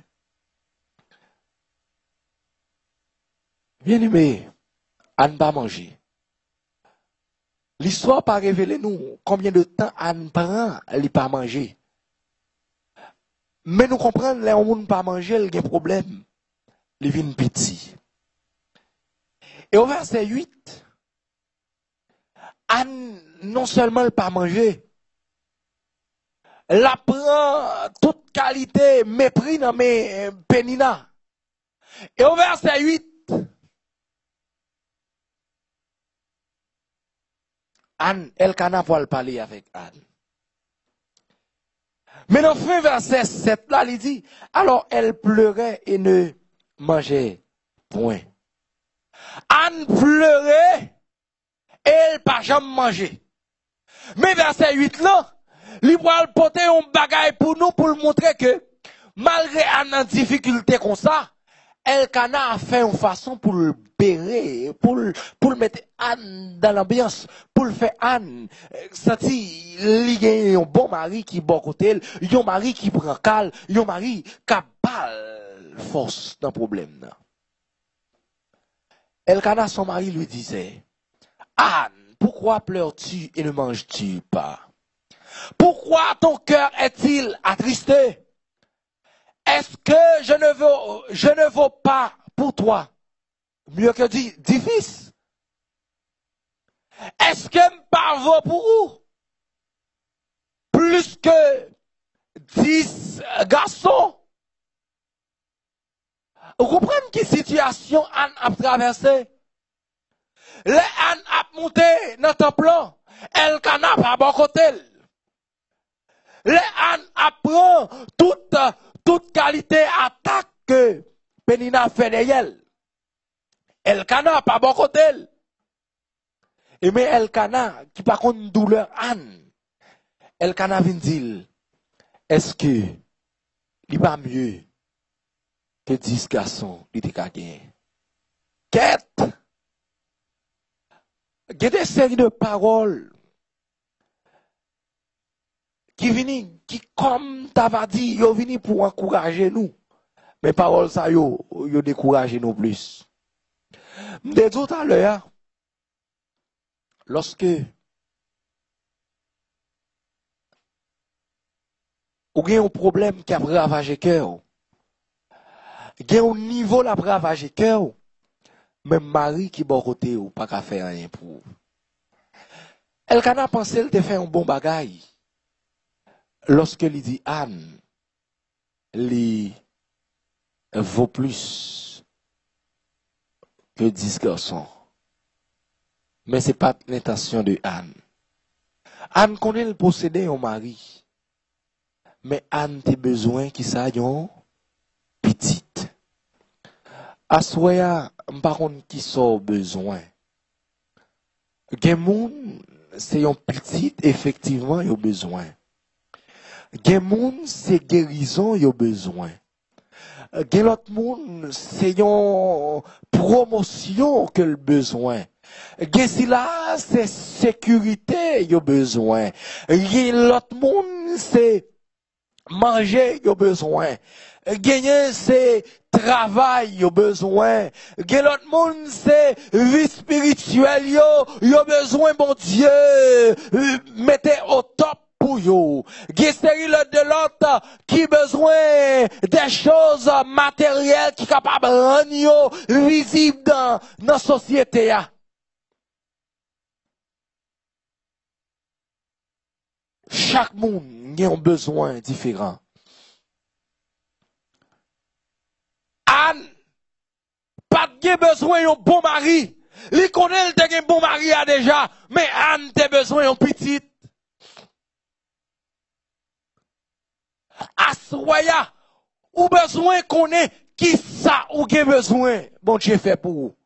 Bien aimé, Anne pas manger. L'histoire pas révélé nous combien de temps Anne prend elle pas manger. Mais nous comprenons, les gens pas manger, il y a un problème. Les vins petits. Et au verset 8, Anne, non seulement elle pas manger, elle prend toute qualité, mépris dans mes Pénina. Et au verset 8, Anne, Elkana va parler avec Anne. Mais dans le fin verset 7, là, il dit, alors elle pleurait et ne mangeait point. Anne pleurait et elle pas jamais mangé. Mais verset 8 là, il va porter un bagage pour nous pour montrer que malgré Anne en difficulté comme ça, Elkana a fait une façon pour le bérer, pour le mettre Anne dans l'ambiance, pour le faire Anne sentir il y a un bon mari qui est bon côté, il y a un mari qui prend calme, il y a un mari qui a balle force dans le problème. Elkana, son mari, lui disait, Anne, pourquoi pleures-tu et ne manges-tu pas? Pourquoi ton cœur est-il attristé? Est-ce que je ne vaux pas pour toi mieux que 10 fils? Est-ce que je pas vaut pour vous plus que 10 garçons? Vous comprenez quelle situation Anne a traversé? Les Anne a monté dans le temple, Elkana pas bon côté. Les Anne apprend toute qualité attaque que Pénina fait derrière. Elkana pas bon côté. Et mais Elkana qui par contre douleur Anne. Elkana vient dire, est-ce que il va mieux que 10 garçons qui étaient gagné? Quête. Il y a des séries de paroles qui viennent, qui comme t'avais dit, ils viennent pour encourager nous. Mais paroles ça, ils découragent nous plus. Mais tout à l'heure, lorsque vous avez un problème qui a ravagé le cœur, il y a un niveau qui a ravagé le cœur, même Marie qui est bon côté ou pas qu'à faire rien pour. Elkana pensait qu'elle te fait un bon bagage. Lorsque il dit Anne, il vaut plus que 10 garçons. Mais ce n'est pas l'intention de Anne. Anne connaît le posséder un mari. Mais Anne a besoin qu'il s'aille petite. Assoya, par contre, qui sont besoin. Gen c'est un petit, effectivement, il a besoin. Gen c'est guérison, il a besoin. Gen l'autre monde, c'est une promotion que le besoin. Gen si là, c'est sécurité, il a besoin. Gen l'autre monde, c'est manger, il a besoin. Gagner, c'est travail, il a besoin. Gagner l'autre monde, c'est vie spirituelle, il a besoin, bon Dieu. Mettez au top pour yo. Gagner c'est de l'autre qui a besoin des choses matérielles qui sont capables de rendre visible dans la société. Chaque monde a un besoin différent. Anne, pas de besoin d'un bon mari. Il connaît le bon mari déjà, mais Anne a besoin d'un petit. Assoya, ou besoin qu'on ait qui ça ou qui besoin. Bon Dieu fait pour vous.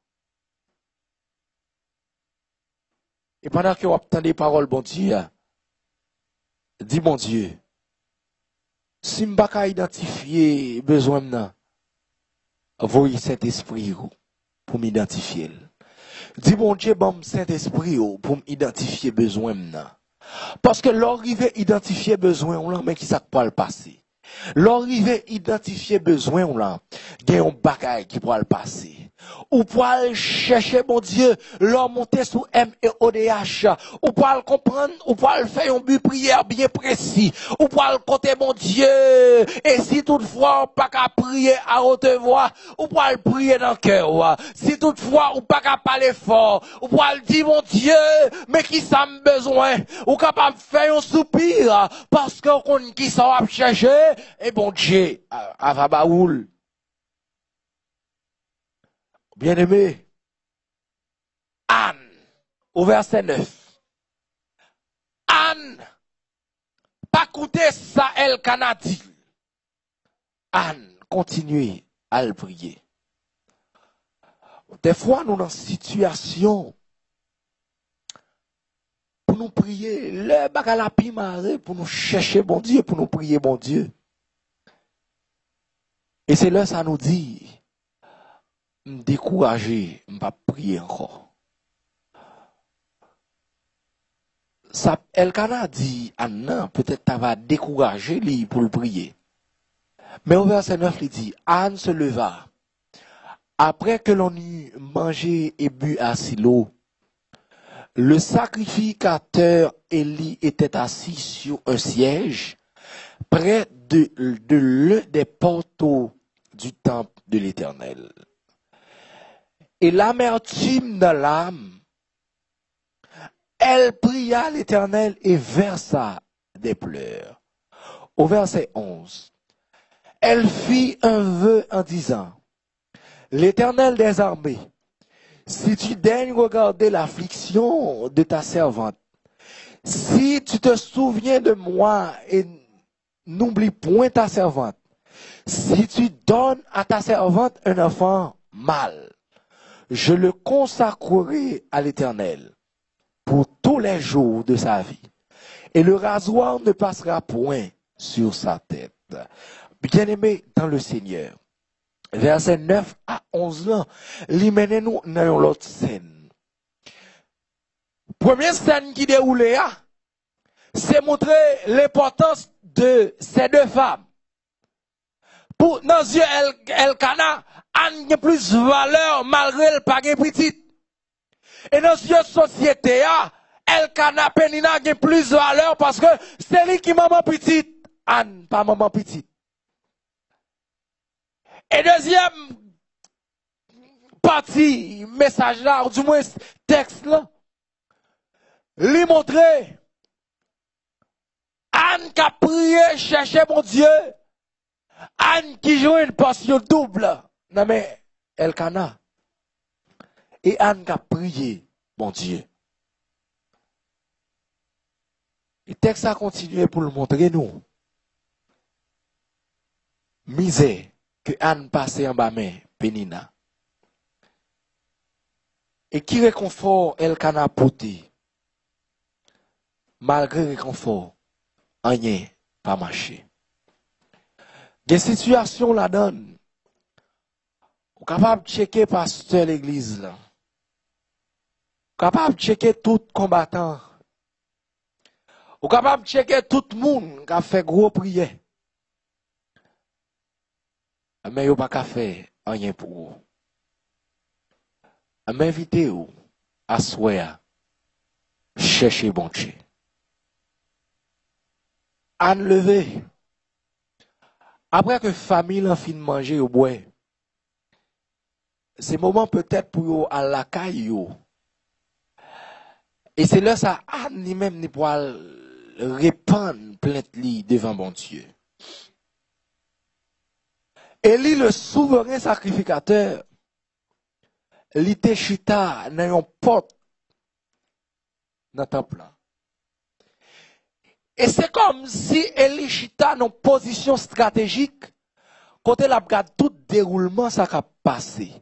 Et pendant que vous entendez des paroles, bon Dieu, dis bon Dieu, si je ne peux pas identifier besoin maintenant, voyez cet esprit pour m'identifier. Dis mon Dieu, bon cet esprit pour m'identifier besoin maintenant. Parce que l'arrivée identifier besoin, on l'a mais qui ça peut le passer. L'arrivée identifier besoin, on l'a, il y a un bagage qui peut le passer. Ou pour aller chercher, mon Dieu, leur monter sous MEODH. Ou pour aller comprendre, ou pour aller faire un but prière bien précis. Ou pour aller compter, mon Dieu. Et si toutefois, on pas qu'à prier à haute voix, ou pour aller prier dans le cœur. Si toutefois, ou pas qu'à parler fort, ou pour aller dire, mon Dieu, mais qui ça me besoin? Ou capable de faire un soupir, parce qu'on qui ça va chercher, et bon Dieu, à Vabaoul. Bien-aimé, Anne, au verset 9. Anne, pas coûter ça, Elkana dit. Anne, continuez à le prier. Des fois, nous dans une situation pour nous prier, le bagalapi maré, pour nous chercher bon Dieu, pour nous prier bon Dieu. Et c'est là ça nous dit, me décourager, me pas prier encore. Ça, Elkana dit, Anne, peut-être tu vas décourager lui pour le prier. Mais au verset 9, il dit, Anne se leva. Après que l'on eut mangé et bu à Silo, le sacrificateur Élie était assis sur un siège près de l'un des portaux du temple de l'Éternel. Et l'amertume de l'âme, elle pria l'Éternel et versa des pleurs. Au verset 11, elle fit un vœu en disant, l'Éternel des armées, si tu daignes regarder l'affliction de ta servante, si tu te souviens de moi et n'oublie point ta servante, si tu donnes à ta servante un enfant mâle, je le consacrerai à l'Éternel pour tous les jours de sa vie, et le rasoir ne passera point sur sa tête. Bien-aimé dans le Seigneur, verset 9 à 11 là, li mène nous dans l'autre scène. Première scène qui déroulait, c'est montrer l'importance de ces deux femmes. Pour dans les yeux Elkana, Anne a plus de valeur malgré le pas petit. Et dans les yeux société, Elkana Penina a plus de valeur parce que c'est lui qui maman petite, Anne pas maman petite. Et deuxième partie, message là, ou du moins texte là, lui montrer Anne qui a prié, cherché mon Dieu, Anne qui joue une portion double, non mais Elkana, et Anne qui a prié, mon Dieu. Le texte a continué pour le montrer nous. Misère que Anne passait en bas main, Pénina. Et qui réconfort Elkana porté, malgré réconfort, rien pas marché. Des situations la donne. Ou capable de checker pasteur l'église là. Capable de checker tout combattant. Ou capable de checker tout le monde qui a fait gros prière. Mais yo pas qu'à faire rien pour vous. M'inviter ou à soir chercher bon Dieu. Anne levé. Après que famille a fini de manger au bois, c'est moment peut-être pour yo à la caille. Et c'est là ça Anne ni même ni pour répandre plainte li devant bon Dieu. Élie le souverain sacrificateur, li te chita dans yon porte dans le temple. Et c'est comme si Élie chita dans une position stratégique, côté la regarde tout déroulement ça a passé.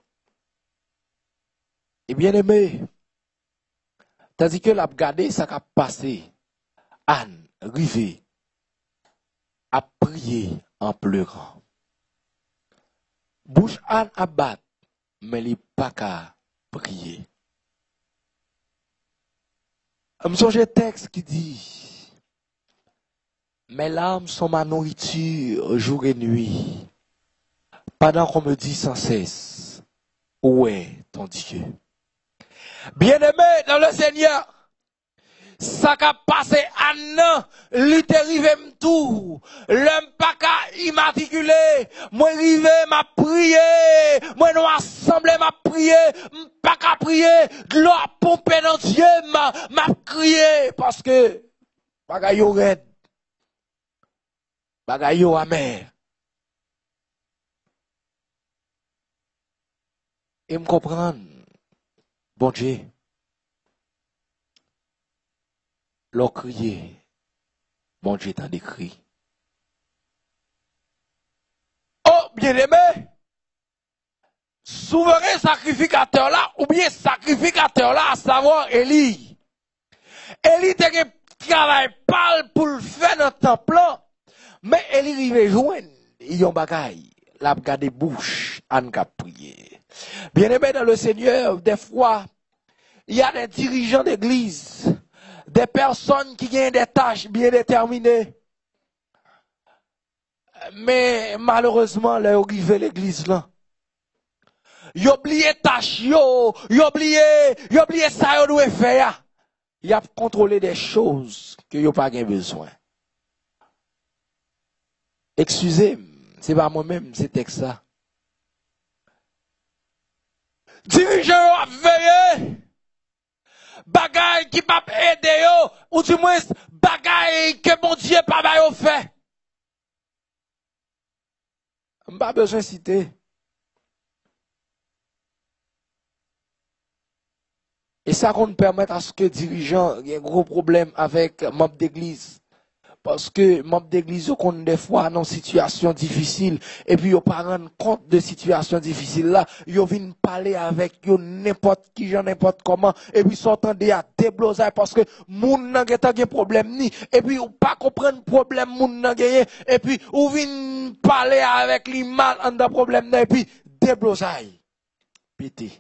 Et bien aimé, tandis que la regarde ça a passé, Anne, rivé, a prié en pleurant. Bouche Anne a battu, mais il pas qu'à prier. Je me souviens d'un texte qui dit, mes larmes sont ma nourriture jour et nuit, pendant qu'on me dit sans cesse, Où est ton Dieu? Bien-aimé dans le Seigneur, ça qu'a passé un an, l'itérive tout, l'homme pas qu'à immatriculé, moi rivé m'a prié, moi nous assemblé m'a prié, pas qu'à prier, de l'eau a pompé dans Dieu m'a crié, parce que, bagay yo red, bagay yo amer. Et me comprendre, bon Dieu, l'on crié, bon Dieu t'en écrit. Oh, bien-aimé, souverain sacrificateur là, ou bien sacrificateur là, à savoir Élie. Élie te gen travail pâle pour le faire dans le temple là, mais Élie rive joindre, yon bagay, la gade bouche, an ka prier. Bien-aimé dans le Seigneur, des fois, il y a des dirigeants d'église, des personnes qui ont des tâches bien déterminées. Mais malheureusement, là, arrivé l'église là. Ils oublié tâche yo, ils oublié ça yo doit faire. Ils a contrôlé des choses que yo pas besoin. Excusez-moi, c'est pas moi-même, c'est ça. Dirigeant a veillé. Bagay qui pa aider yo, ou du moins bagay que mon Dieu pas ba yo fait. Pas besoin de citer. Et ça qu'on permet à ce que dirigeants aient un gros problème avec membres d'église. Parce que membres d'église qu'on des fois dans situation difficile et puis ils pas rendre compte de situation difficile là, ils viennent parler avec yo n'importe qui n'importe comment et puis s'entendent à débloser parce que moun nan gen problème ni et puis ou pas comprendre problème moun nan gen et puis ou viennent parler avec li mal en de problème et puis débloser. Pété.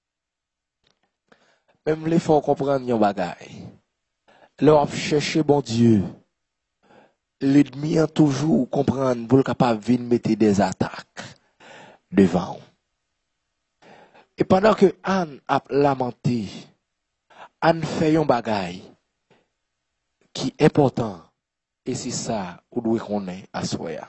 Même les faut comprendre yon bagay. Leur chercher bon Dieu. L'ennemi a toujours comprendre pour le capable de mettre des attaques devant. Et pendant que Anne a lamenté, Anne fait un bagay qui est important. Et c'est ça où doit qu'on est à soi.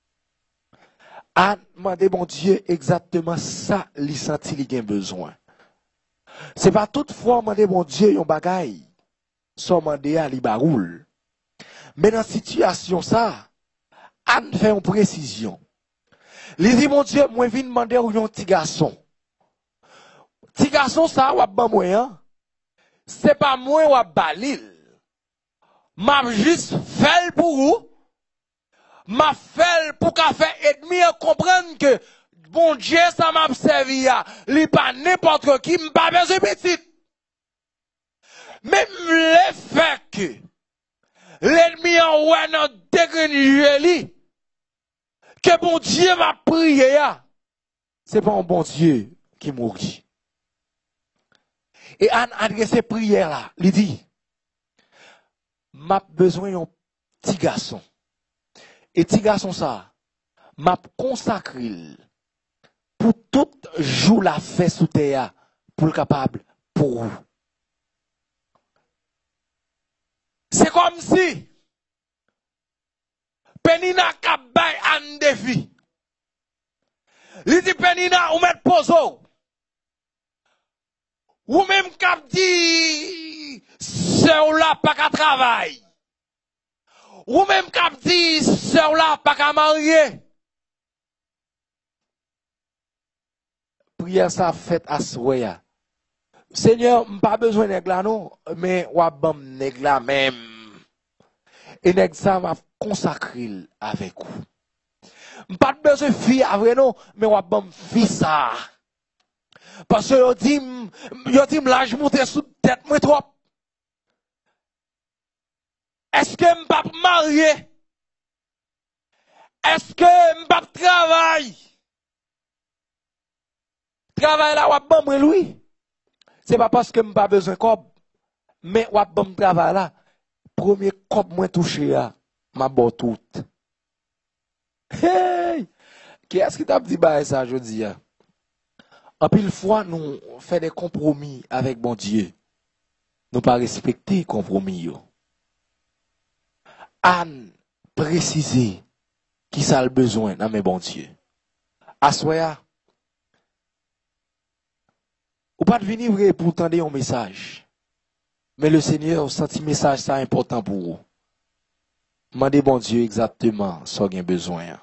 Anne m'a dit bon Dieu exactement ça li senti li gen besoin. C'est pas toutefois m'a dit bon Dieu un bagay sans demander à li baroul. Mais dans la situation ça, Anne fait une précision. Il dit, mon Dieu, moi, je viens demander à un petit garçon. Petit garçon, ça, ou ban moi, hein? C'est pas moi ou balil. M'a juste fait pour vous. M'a fait pour qu'à faire ennemi comprendre que, bon Dieu, ça m'a servi à. Li pas n'importe qui, m'a pas besoin de petit. Même le fait que, l'ennemi en oué dans dégrenier que bon Dieu m'a prié, c'est pas un bon Dieu qui mourit. Et Anne adresse prière là, il dit, m'a besoin d'un petit garçon. Et petit garçon ça, m'a consacré pour tout jour la fait sous terre, pour le capable, pour vous. C'est comme si Penina kabay an défi. Li di Penina ou met pozo. Ou même kap di se ou la pa ka travail. Ou même kap di se ou la pa ka marié. Prière ça fait à souhait. Seigneur, pas besoin nèg la non, mais ou bam nèg la même. Et nèg ça m'a consacré avec vous. Pas besoin de fille avec non, mais ou bam fille ça. Parce que yo dit l'âge monter sous tête moi trop. Est-ce que m'pas marié? Est-ce que m'pas travail? Travail là ou bam lui. C'est pas parce que m'pas besoin cob, mais ou bam travail là. Premier cob moins touché à ma bon tout. Hey! Qui est-ce qui t'a dit bah ça jodi? En pile fois, nous faisons des compromis avec bon Dieu. Nous pas respecter compromis yo. Anne préciser qui ça le besoin dans mes bon Dieu. Assoya, ou pas de venir vrai pour entendre un message. Mais le Seigneur senti message ça important pour vous. Mandez bon Dieu exactement ce qu'il a besoin.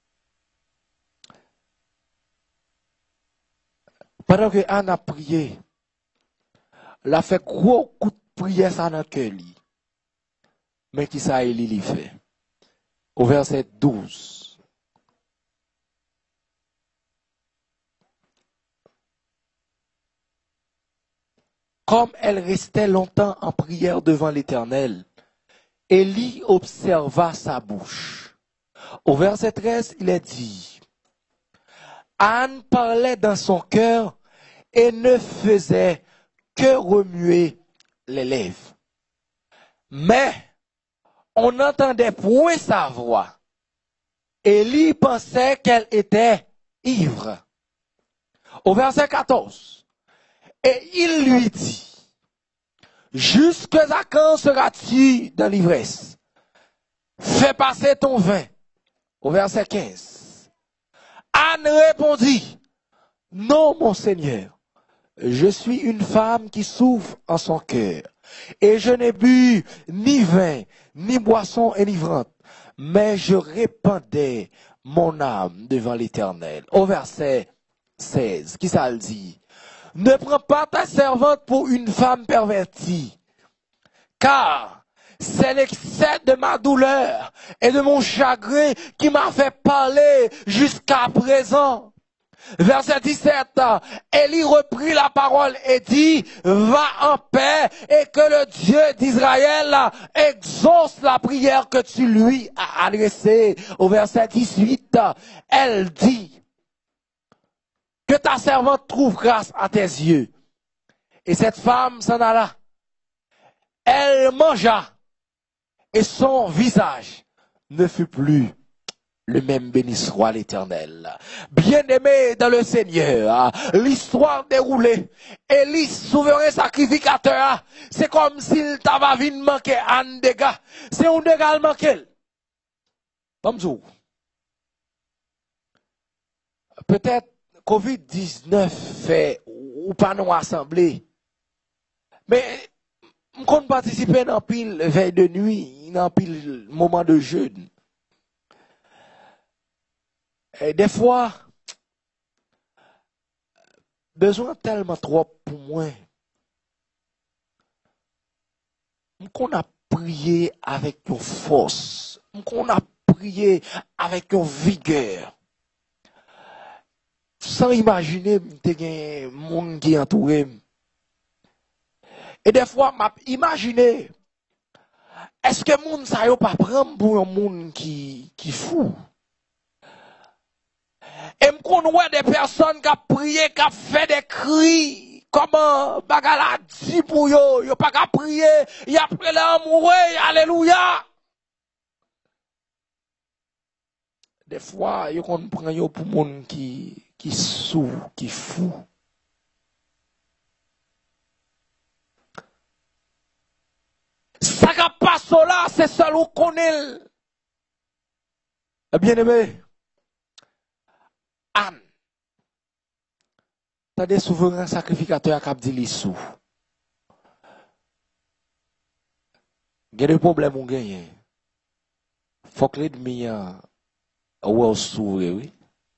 Pendant que Anne a prié, elle a fait gros coup de prière ça dans le cœur. Mais qui ça il fait? Au verset 12. Comme elle restait longtemps en prière devant l'Éternel, Élie observa sa bouche. Au verset 13, il est dit, Anne parlait dans son cœur et ne faisait que remuer les lèvres. Mais on n'entendait point sa voix. Élie pensait qu'elle était ivre. Au verset 14, et il lui dit, jusqu'à quand seras-tu dans l'ivresse? Fais passer ton vin. Au verset 15, Anne répondit, non, mon Seigneur, je suis une femme qui souffre en son cœur, et je n'ai bu ni vin, ni boisson enivrante, mais je répandais mon âme devant l'Éternel. Au verset 16, qui ça le dit? Ne prends pas ta servante pour une femme pervertie, car c'est l'excès de ma douleur et de mon chagrin qui m'a fait parler jusqu'à présent. Verset 17, Élie reprit la parole et dit, va en paix et que le Dieu d'Israël exauce la prière que tu lui as adressée. Au verset 18, elle dit, que ta servante trouve grâce à tes yeux. Et cette femme s'en alla. Elle mangea et son visage ne fut plus le même, béni soit l'Éternel. Bien-aimé dans le Seigneur, l'histoire déroulée, Élie, souverain sacrificateur, c'est comme s'il t'avait vu manquer un dégât. C'est un dégât manqué. Bonjour. Peut-être COVID-19 fait ou pas nous assembler. Mais on compte participer dans pile veille de nuit, dans pile moment de jeûne. Et des fois, besoin tellement trop pour moi. Qu'on a prié avec une force, qu'on a prié avec une vigueur. Sans imaginer que monde qui entouré. Et des fois, m'a imaginé, est-ce que monde ça yo pas prendre pour un monde qui fou? Et m'konoué des personnes qui ont prié, qui ont fait des cris, comment bagala dit pour yo pas qu'à prier, y a pris l'amour, alléluia. Des fois, yo qu'on prend yo pour monde qui sou, qui fou. Ça qui passe là, c'est seul où connaît. Bien aimé, Anne, t'as des souverains sacrificateurs qui ont dit l'issou. Il y a des problèmes ou gagne. Faut que l'ennemi ou s'ouvre, oui.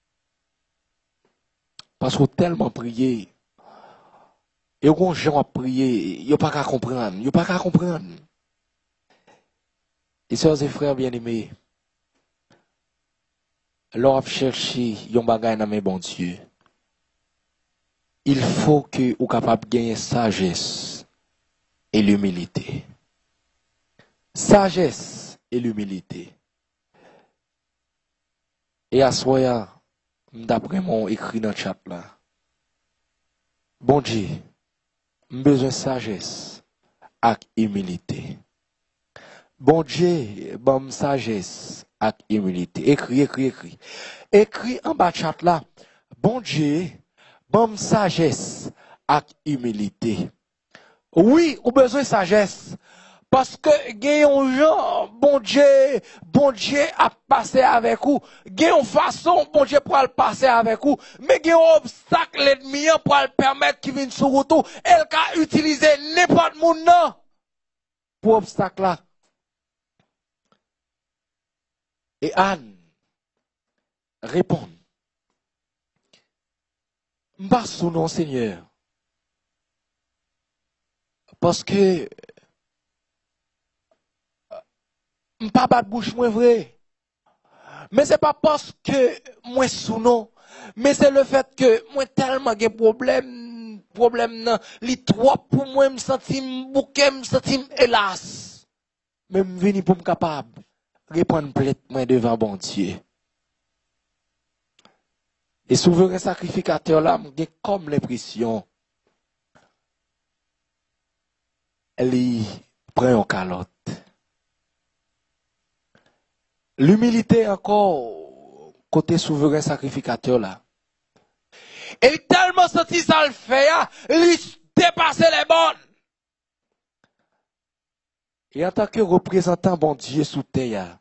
Parce qu'on tellement prié. Et quand gens prié, il n'y a pas qu'à comprendre. Il n'y a pas qu'à comprendre. Et sœurs et frères bien-aimés, l'on a cherché yon bagay dans mes bon Dieu. Il faut que vous capable de gagner sagesse et l'humilité. Sagesse et l'humilité. Et à soya, d'après mon écrit dans le chat là, bon Dieu, besoin de sagesse et humilité. Bon Dieu, bon sagesse et humilité. Écris. Écris en bas de chat là, bon Dieu, Bonne sagesse ak humilité. Oui, ou besoin de sagesse. Parce que gagnons gens, bon Dieu a passé avec vous. Gagnons façon, bon Dieu pour le passer avec vous. Mais gagnons obstacle l'ennemi pour le permettre qu'il vienne sur vous. Elle a utilisé n'importe monde pour obstacle là. Et Anne répond. M'pas sous nom Seigneur. Parce que m'pas pas de bouche moins vrai. Mais c'est pas parce que moi sous nom, mais c'est le fait que moi tellement de problème nan, li trop pour moi me sentir bouquet, me sentir hélas. Même vini pour me capable répondre plainte moi devant bon Dieu. Et souverain sacrificateur là, j'ai comme l'impression elle prend une calotte. L'humilité encore côté souverain sacrificateur là. Et tellement senti ça le fait, il dépasser les bonnes. Et en tant que représentant bon Dieu sous terre,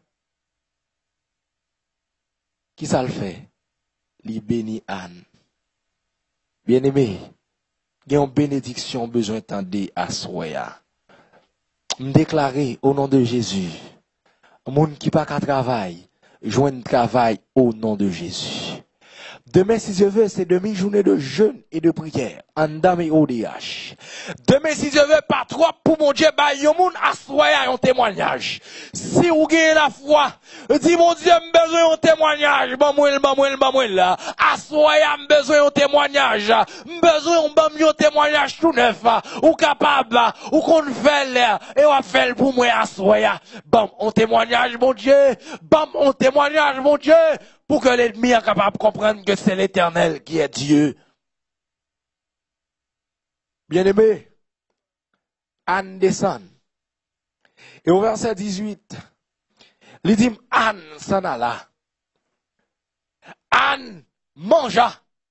qui ça le fait? Il bénit Anne. Bien aimé, il y a une bénédiction besoin d'entendre à soya. Me déclarer au nom de Jésus, monde qui pas qu'à travail, joindre travail au nom de Jésus. Demain, si je veux, c'est demi-journée de jeûne et de prière. En dame et ODH. Demain, si je veux, pas trop pour mon Dieu, bah, yon moun assoya un témoignage. Si vous gagnez la foi, dis mon Dieu, j'ai besoin d'un témoignage. Bah, là. Assoya, j'ai besoin d'un témoignage. J'ai besoin d'un témoignage tout neuf. Ou capable, ou qu'on fait là, et on fait pour moi assoya. Bam, on témoignage, mon Dieu. Bam, on témoignage, mon Dieu. Pour que l'ennemi soit capable de comprendre que c'est l'Éternel qui est Dieu. Bien-aimé, Anne descend. Et au verset 18, il dit, Anne s'en alla. Anne mangea.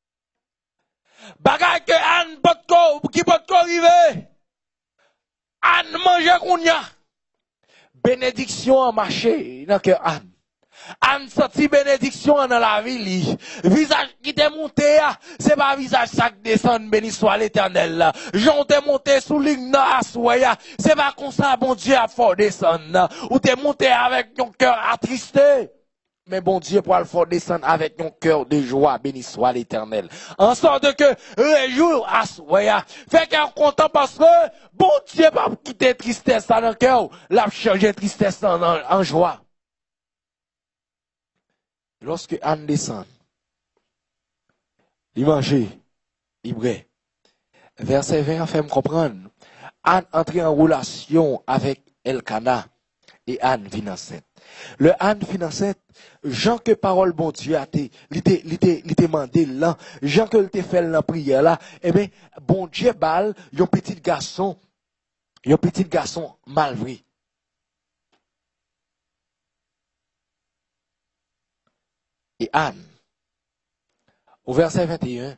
Bagay que Anne qui peut arriver. Anne mange qu'on y a. Bénédiction en marché dans que Anne. Anne senti bénédiction dans la vie. Visage qui était monté, c'est pas visage ça qui descend, béni soit l'Éternel. Jean t'es monté sous ligne à soya, c'est pas comme ça, bon Dieu a fort descendre. Ou t'es monté avec ton cœur attristé. Mais bon Dieu pour le faire descendre avec ton cœur de joie, béni soit l'Éternel. En sorte que réjouir à soya, fait cœur content parce que bon Dieu pas quitter tristesse dans le cœur, l'a changer tristesse en joie. Lorsque Anne descend, il mangeait, il brûlait. Verset 20 fait me comprendre. Anne entrait en relation avec Elkana et Anne vit enceinte. Le Anne vit enceinte, Jean que parole bon Dieu a été, il demandé là, Jean que il te fait la prière là, eh bien, bon Dieu bal, yon petit garçon malvré. Et Anne, au verset 21,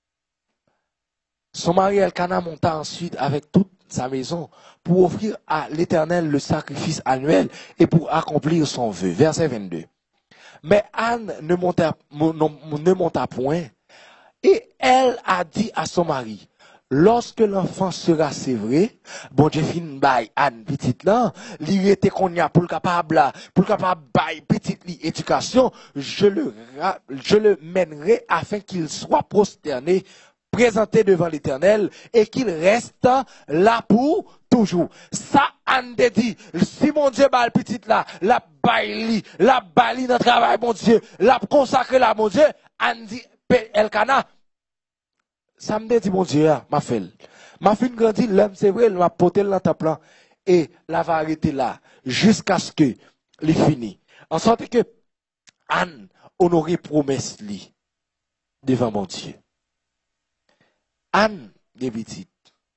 son mari Elkana monta ensuite avec toute sa maison pour offrir à l'Éternel le sacrifice annuel et pour accomplir son vœu. Verset 22. Mais Anne ne monta point et elle a dit à son mari, lorsque l'enfant sera sévré, bon Dieu fin bail Anne petite là, li était qu'on y a pour le capable bail petite li éducation, je le mènerai afin qu'il soit prosterné, présenté devant l'Éternel et qu'il reste là pour toujours. Ça Anne te dit, si mon Dieu bail petite là, la bail dans travail mon Dieu, la consacré là mon Dieu, Anne dit Elkana ça me dit, mon Dieu, ma fille. Ma fille grandit, l'homme, c'est vrai, elle m'a porté dans ta plan. Et la va arrêter là, jusqu'à ce que, il finit. En sorte que, Anne honorait promesse, li, devant mon Dieu. Anne, des petites.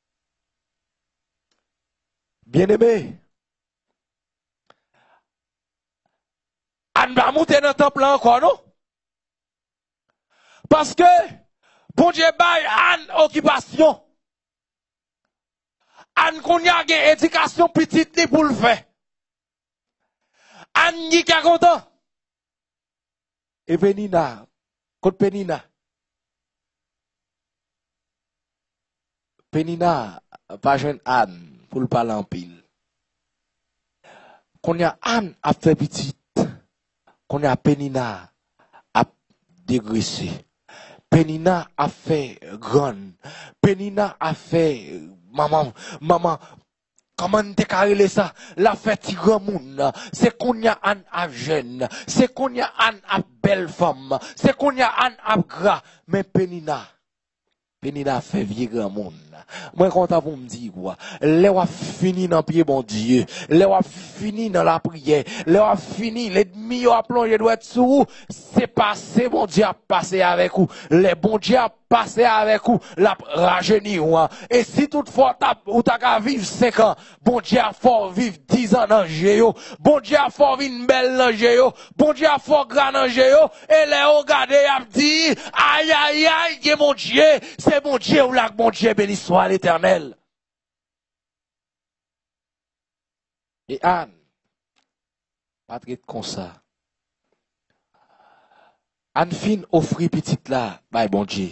Bien-aimé. Anne va monter dans ton plan encore, non? Parce que, Bon Dieu bail Anne occupation. Anne qu'on y a une éducation petite ni pour le faire. Anne qui est content. Et Penina, côté Penina. Penina, pas jeune Anne, pour le parler en pile. Qu'on y a Anne a fait petite. Qu'on y a Penina a dégraissé. Penina a fait grande. Penina a fait maman, comment te carré ça? La fête grand monde. C'est qu'on y a Anne a jeune. C'est qu'on y a Anne a belle femme. C'est qu'on y a Anne a gras. Mais Penina a fait vieux grand monde. Moi, content pour me dire quoi. Les a fini dans pied bon Dieu. Les a fini dans la prière. Les a fini. L'ennemi a plongé doit être sous. C'est passé, bon Dieu a passé avec vous. Les bon Dieu a passé avec vous. La rajeuni ou. Et si toutefois ou t'as qu'à vivre 5 ans, bon Dieu a fort vivre 10 ans dans géo. Bon Dieu a fort vivre une belle dans géo. Bon Dieu a fort grand dans géo. Et les regardez a dit, aïe aïe aïe, mon Dieu, c'est mon Dieu ou là, mon Dieu béni soit l'Éternel. Et Anne, Patrick comme ça. Anne fin offrit petite là, bye bon Dieu.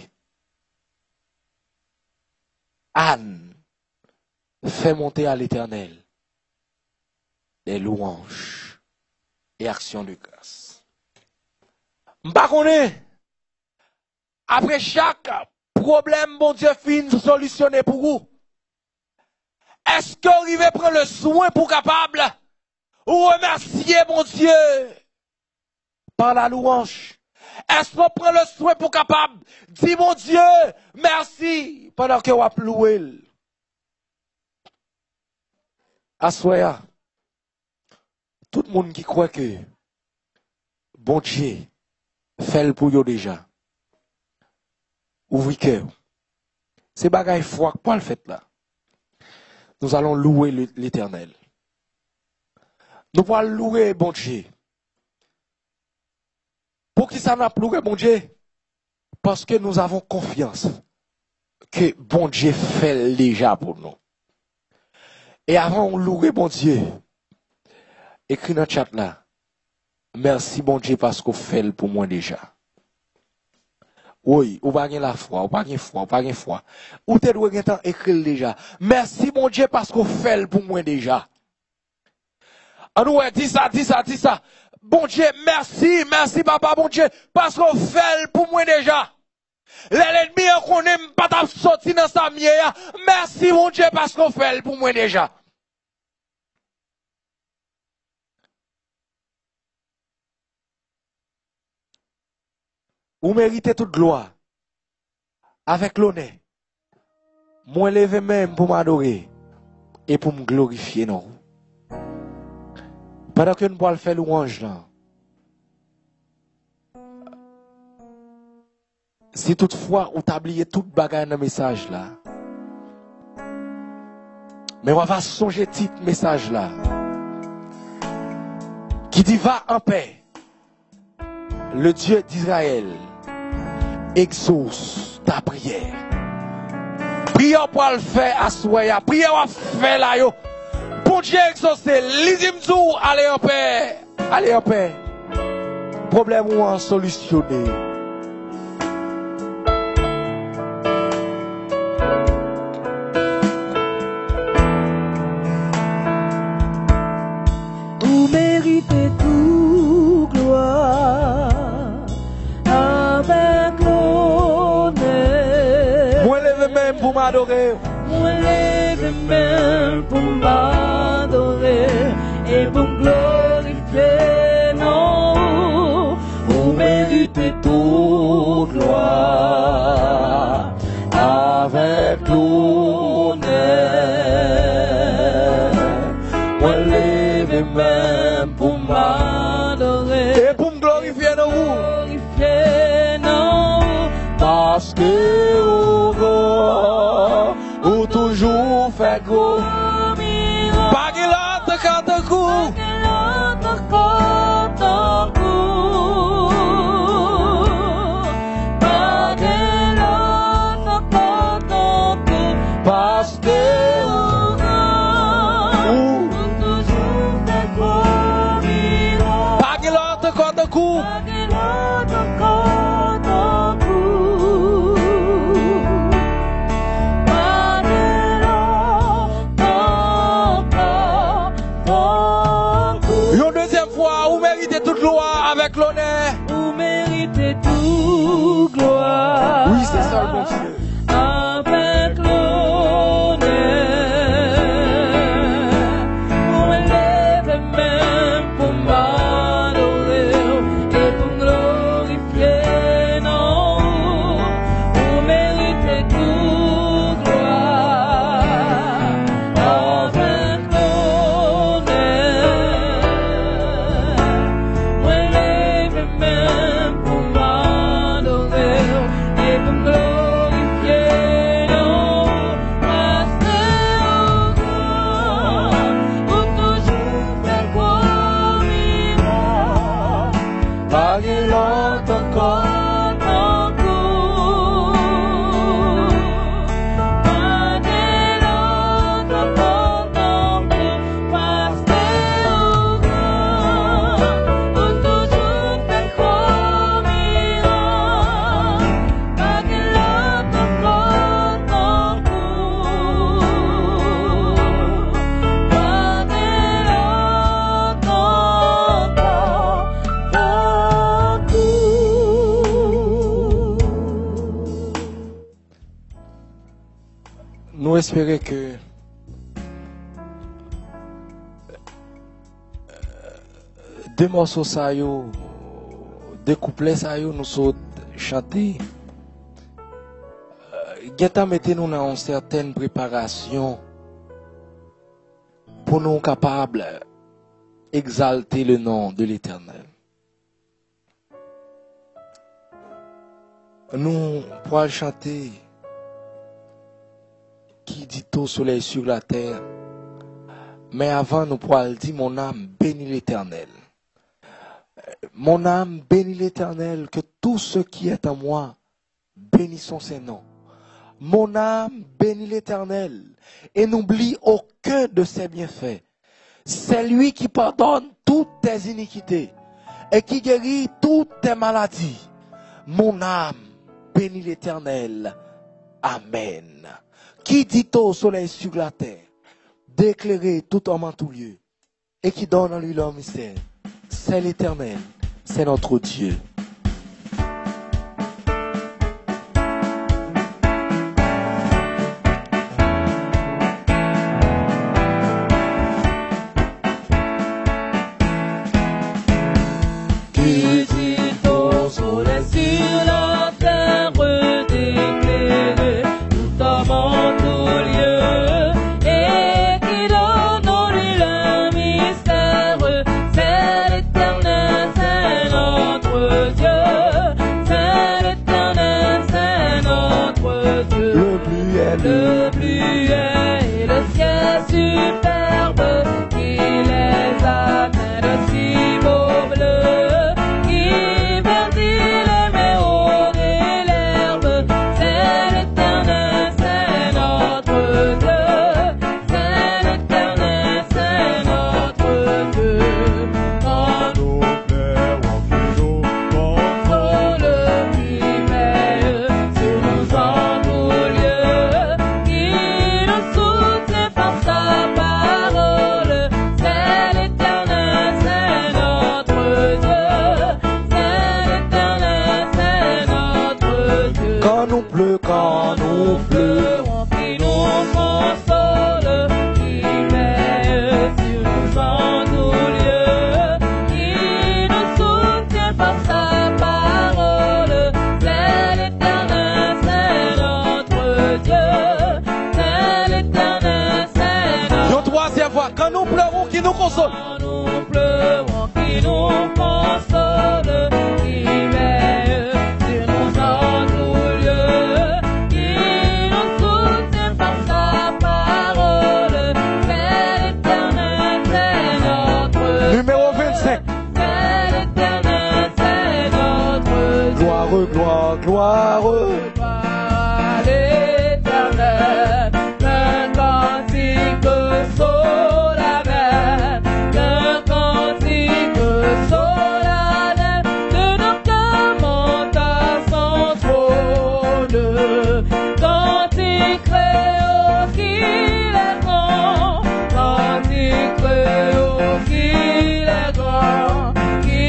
Anne fait monter à l'Éternel des louanges et actions de grâce. M'pa connaît. Après chaque problème, bon Dieu fin solutionner pour vous. Est-ce que vous arrivez à prendre le soin pour capable ou remercier mon Dieu par la louange? Est-ce qu'on prend le soin pour capable dire mon Dieu merci pendant que vous avez loué? Assoya, tout le monde qui croit que bon Dieu fait le pour vous déjà. Ouvrez cœur. C'est bagaille foi quoi le fait là. Nous allons louer l'Éternel. Nous allons louer bon Dieu. Pour qui ça n'a pas loué bon Dieu? Parce que nous avons confiance que bon Dieu fait déjà pour nous. Et avant de louer bon Dieu, écris dans le chat là. Merci bon Dieu parce qu'on fait pour moi déjà. Oui, ou pas la foi, ou pas foi, ou pas foi. Ou te doit gen temps écrire déjà. Merci mon Dieu parce qu'on fait pour moi déjà. Ah nous dis ça. Bon Dieu, merci papa bon Dieu parce qu'on fait pour moi déjà. L'ennemi qu'on aime pas t'a sorti dans sa mienne. Merci mon Dieu parce qu'on fait pour moi déjà. Vous méritez toute gloire. Avec l'honneur. Moi lever même pour m'adorer. Et pour me glorifier, non. Pendant que nous pouvons faire louange là. Si toutefois on t'a oublié toute bagarre dans le message là. Mais on va songer titre message là. Qui dit va en paix. Le Dieu d'Israël exauce ta prière. Prière pour le faire à soya. Prière pour faire là yo. Bon Dieu exauce. L'izimzou, allez en paix. Allez en paix. Problème ou en solutionner. Vous méritez tout gloire. Pour m'adorer. Moi lève même pour m'adorer et pour me glorifier. Non, vous méritez toute gloire avec l'honneur. Moi lève même pour m'adorer et pour me glorifier. Non, parce que ou toujours fait gros. Pas que l'autre quand un coup. Pas que l'autre méritez toute gloire avec l'honneur. Vous méritez toute gloire. Oui, c'est ça le bon Dieu. Avec l'honneur. Pour m'élever même pour m'adorer et pour me glorifier, non. Vous méritez toute gloire. Avec l'honneur. M'élever même pour m'adorer et pour me glorifier, non. Restez au grand, pour toujours faire gloire. Pagez l'autre encore ton cours. Pagez l'autre encore ton cours. Restez au grand, pour toujours faire gloire. Pagez l'autre encore ton cours. Pagez l'autre encore ton Nous espérons que deux morceaux ça yo, deux couplets ça yo nous sont chantés. Geta mettez nous dans une certaine préparation pour nous capables exalter le nom de l'Éternel. Nous pourrons chanter qui dit au soleil sur la terre. Mais avant, nous pourrons dire mon âme bénit l'Éternel. Mon âme bénit l'Éternel, que tout ce qui est en moi bénissons ses noms. Mon âme bénit l'Éternel et n'oublie aucun de ses bienfaits. C'est lui qui pardonne toutes tes iniquités et qui guérit toutes tes maladies. Mon âme bénit l'Éternel. Amen. Qui dit au soleil sur la terre, d'éclairer tout homme en tout lieu, et qui donne en lui leur mystère, c'est l'Éternel, c'est notre Dieu. Qui dit au soleil sur la terre d'éclairer tout homme en tout lieu, et qui donne en lui le mystère, c'est l'Éternel, c'est notre Dieu, c'est l'Éternel, c'est notre Dieu. Le bluet et le ciel superbe, qui les amène de si beaux bleus, qui verdit les méaux des l'herbe, c'est l'Éternel, c'est notre Dieu, c'est l'Éternel, c'est notre Dieu. Quand nous pleurons, qui nous console, qui veille sur nous en tout lieu, qui nous soutient par sa parole, c'est l'Éternel, c'est notre Dieu, c'est l'Éternel, c'est notre Dieu. Quand nous pleurons, Qui nous console, qui veille sur nous en tout lieu, qui nous soutient par sa parole, c'est l'Éternel, c'est notre Dieu, c'est l'Éternel, c'est notre une troisième fois, quand nous pleurons, qui nous console. Quand nous pleurons, qui nous console, qui veille sur nous en tout lieu, qui nous soutient par sa parole, c'est l'Éternel, c'est notre Numéro 25. c'est l'Éternel, c'est notre Gloire, gloire, gloire. Gloire à l'Éternel, un cantique solennel, un cantique solennel, de nos cœurs monte à son trône. Cantique créole qu'il est grand, cantique créole qu'il est grand, qu'il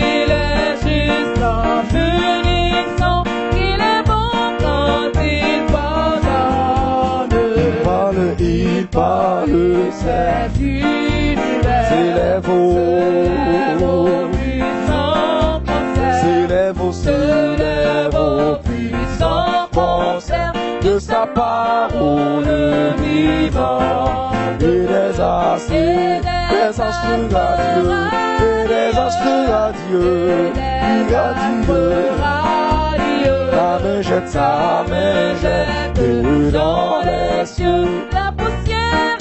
haut le vivant, et des astres à Dieu, et des astres à Dieu, il a dit la main jette sa main jette dans les cieux. La poussière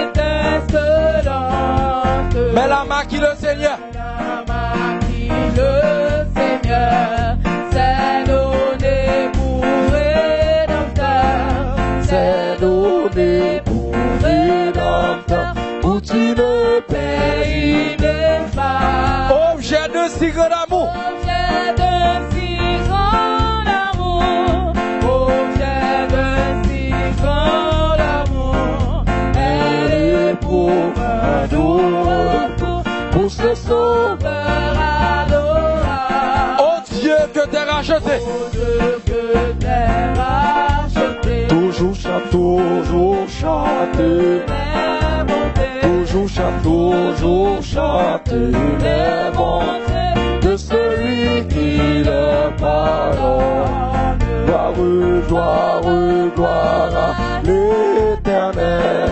étincelante. Mais la main qui le Seigneur, La main qui le Seigneur s'est donné pour rédempteur. c'est donné pour rédempteur, où tu ne payes pas. objet de si grand amour. Objet de si grand amour, objet de si grand amour, elle est pour un doux retour, Pour ce sauveur, adorable. oh Dieu que t'es racheté, Oh Dieu que t'es racheté, toujours chante, les bontés, toujours chante les bontés de celui qui le pardonne. Gloire, gloire à l'Éternel.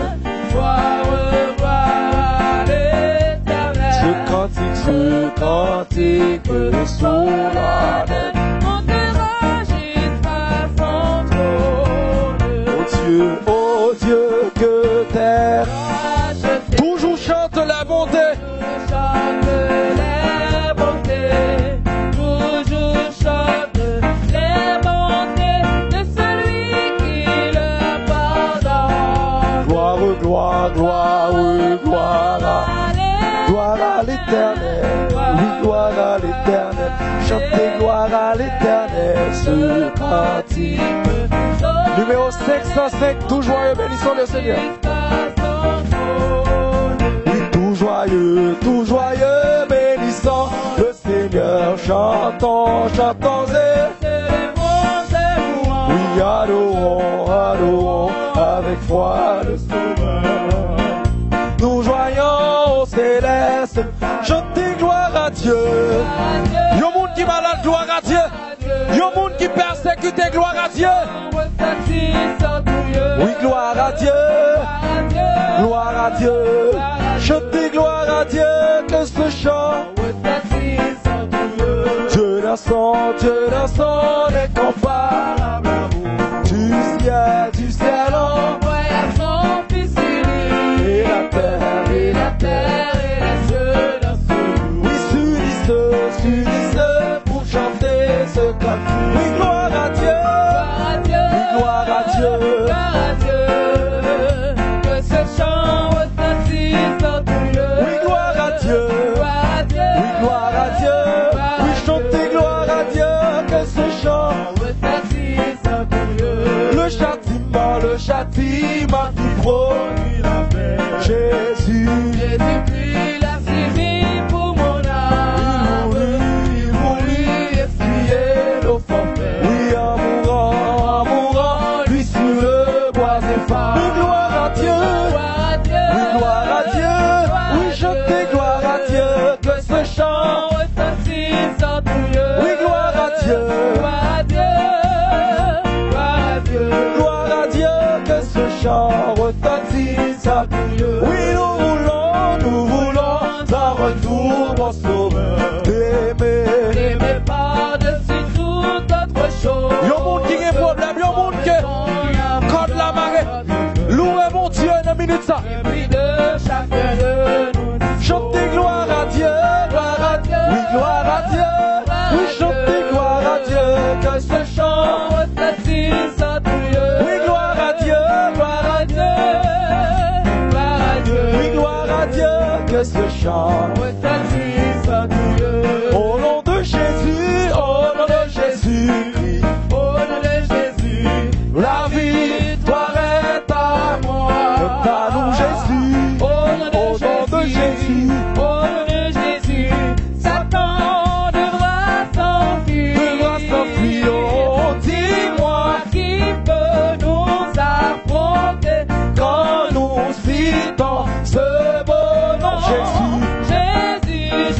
gloire à l'Éternel. Ce cantique solennel. Montera jusqu'à son trône. Oh Dieu, que t'es Racheté, toujours chante la bonté. chante les bontés, toujours chante les bontés de celui qui le pardonne. Gloire à l'Éternel. Oui, gloire à l'Éternel. Chantez gloire à l'Éternel. Ce cantique. Numéro 505, tout joyeux, bénissons le Seigneur. Oui, tout joyeux, bénissons le Seigneur. Chantons, oui, adorons avec foi le Sauveur. Nous joignons au céleste, chantez gloire à Dieu. Y'a un monde qui malade, gloire à Dieu. Y'a un monde qui persécute, gloire à Dieu. Oui, gloire à Dieu, gloire à Dieu. Chantez gloire à Dieu, que ce chant. Dieu dans son incomparable amour. Du ciel envoya son fils unique, et la terre, et les cieux dans ce loup. oui, s'unissent pour chanter ce cantique. Oui, gloire à Dieu, Gloire à Dieu, gloire à Dieu. gloire à Dieu, que ce chant retentisse dans tout lieu. Oui, gloire à Dieu, Gloire à Dieu, oui, gloire à Dieu. Oui, chantez gloire à Dieu, que ce chant. retentisse dans tout lieu. Le châtiment qui produit la paix. Jésus, Jésus prit la civile pour mon âme. il mourut, Essuyer nos forfaits. oui, en mourant, lui sur le bois efface. Oui, gloire à Dieu, Gloire à Dieu, oui, gloire à Dieu, oui, chantez gloire à Dieu, que ce chant. retentisse dans tout lieu. Oui, gloire à Dieu, Gloire à Dieu, gloire à Dieu. gloire à Dieu, que ce chant retentisse à tout lieu. Oui, nous voulons un retour, mon sauveur, d'aimer. N'aimez par-dessus toute autre chose. Y'a un monde qui a un problème, y'a un monde qui contre la marée. Louez mon Dieu, une minute ça. Et puis de chacun de nous. Chantez gloire à Dieu, oui, gloire à Dieu. Oui, chantez gloire à Dieu, que ce chant. Retentisse en tout lieu. Oui, gloire à Dieu, Gloire à Dieu, gloire à Dieu. oui, gloire à Dieu, que ce chant. Retentisse en tout lieu. Au nom de Jésus, au nom de Jésus, Au nom de Jésus, la victoire est à moi. moi. À nous Jésus, Au nom de Jésus, au nom de Jésus, Satan devra s'enfuir. devra s'enfuir. Oh, dis-moi Qui peut nous affronter quand nous citons ce beau nom. Jésus, Jésus,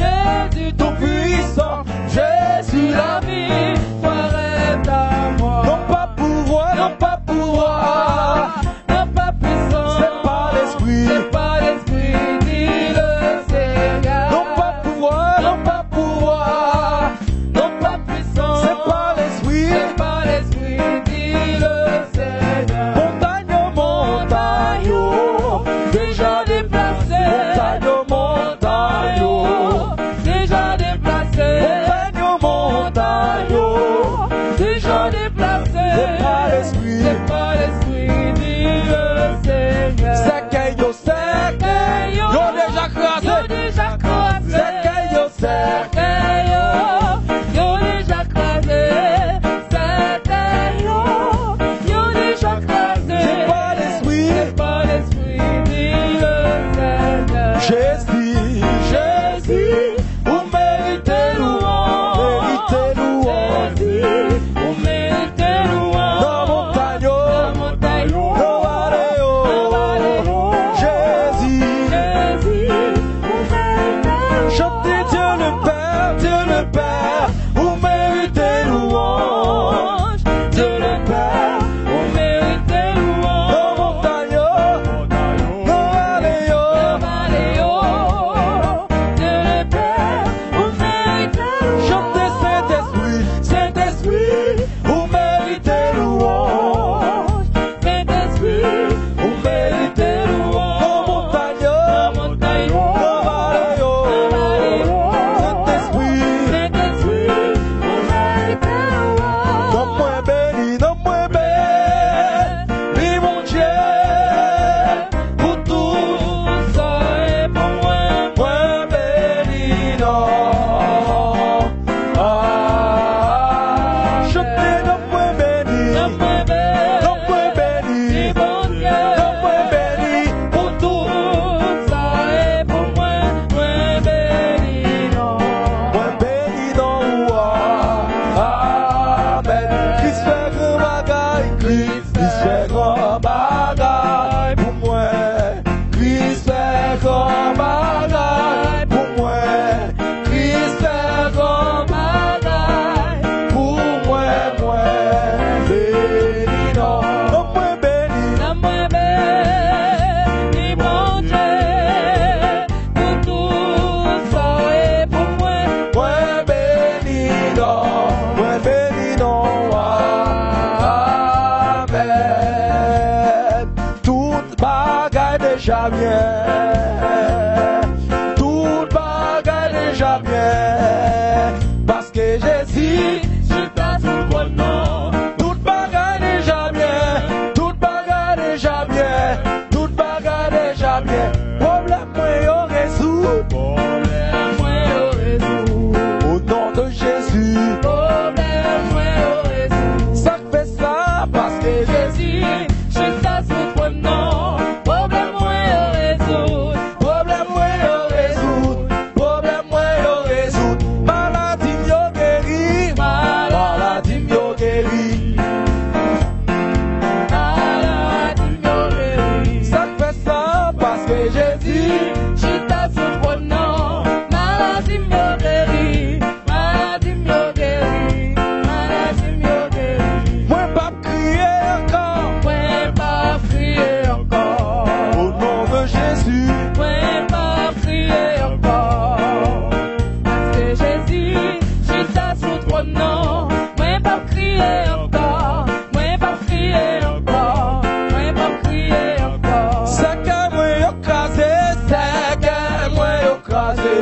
écrasé.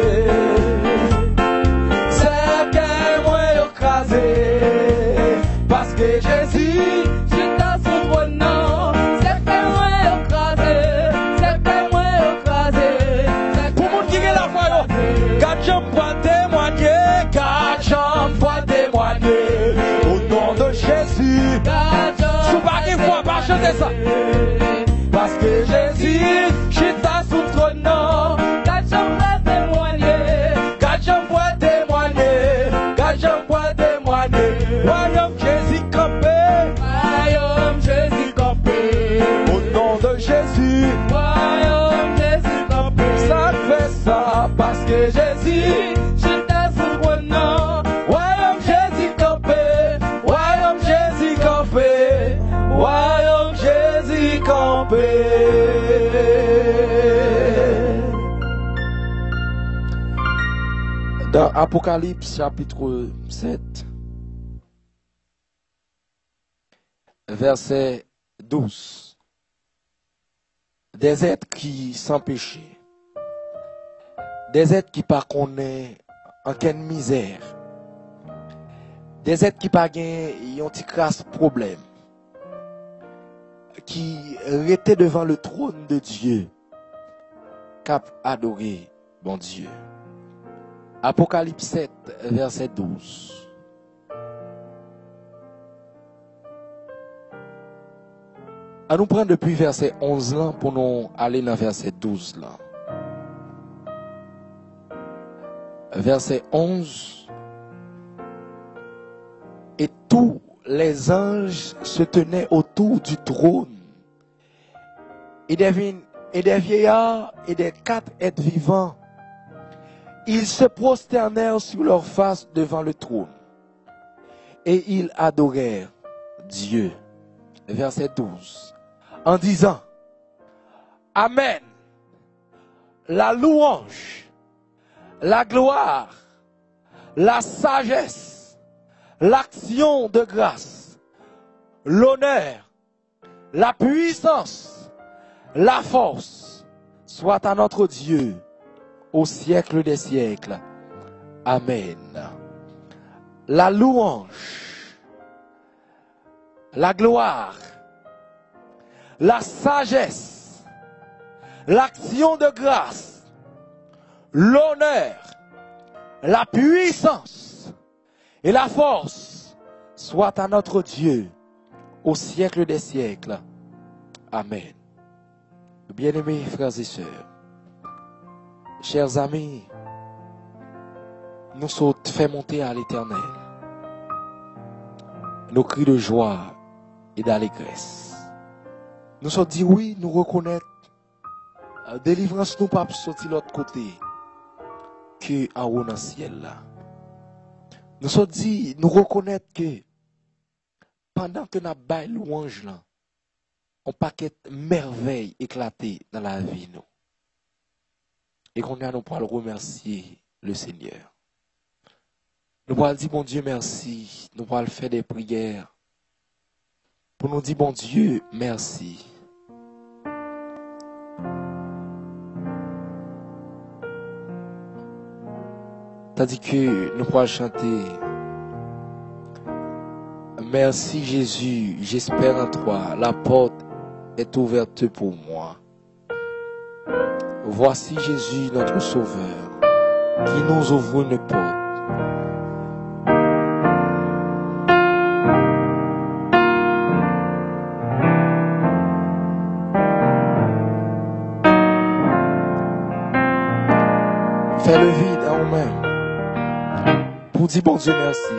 C'est qu'un moi écrasé. Parce que Jésus, je t'en souffre, non. C'est qu'un moi écrasé. C'est qu'un moi écrasé. Pour moun qui est la foi, quatre jambes pour témoigner. Quatre jambes pour témoigner. Au nom de Jésus. Sous pas une fois, pas chanter ça. Parce que Jésus, je t'en souffre, non. Quatre jambes pour témoigner. Quatre jambes pour témoigner. Quatre jambes pour témoigner. Royaume Jésus campé. Royaume Jésus campé. Au nom de Jésus. Royaume Jésus campé. Ça fait ça parce que Jésus, je t'en souffre, non. Royaume Jésus campé. Royaume Jésus campé. Royaume Jésus campé. Dans Apocalypse chapitre 7, verset 12, des êtres qui sans péché, des êtres qui pas connaissent aucune misère, des êtres qui pas gagnent un petit crasse problème, qui étaient devant le trône de Dieu, cap adoré bon Dieu. Apocalypse 7, verset 12. À nous prendre depuis verset 11 là pour nous aller dans verset 12 là. Verset 11. Et tous les anges se tenaient autour du trône. Et des vieillards et des quatre êtres vivants. Ils se prosternèrent sur leur face devant le trône. Et ils adorèrent Dieu. Verset 12. En disant, Amen. La louange, la gloire, la sagesse, l'action de grâce, l'honneur, la puissance, la force, soit à notre Dieu au siècle des siècles. Amen. La louange, la gloire, la sagesse, l'action de grâce, l'honneur, la puissance et la force soit à notre Dieu au siècle des siècles. Amen. Bien-aimés frères et sœurs, chers amis, nous sommes fait monter à l'Éternel nos cris de joie et d'allégresse. Nous sommes dit oui, nous reconnaître délivrance nous pas sortir de l'autre côté que en haut dans le ciel là. Nous sommes dit nous reconnaître que pendant que nous bail louange là, on paquet merveilles éclatées dans la vie nous. Et qu'on a nous pour le remercier le Seigneur. Nous pourrons dire bon Dieu merci. Nous pourrons faire des prières pour nous dire bon Dieu merci. Tandis que nous pourrons chanter merci Jésus, j'espère en toi, la porte est ouverte pour moi. Voici Jésus, notre Sauveur, qui nous ouvre une porte. Fais le vide en nous-mêmes pour dire bon Dieu merci.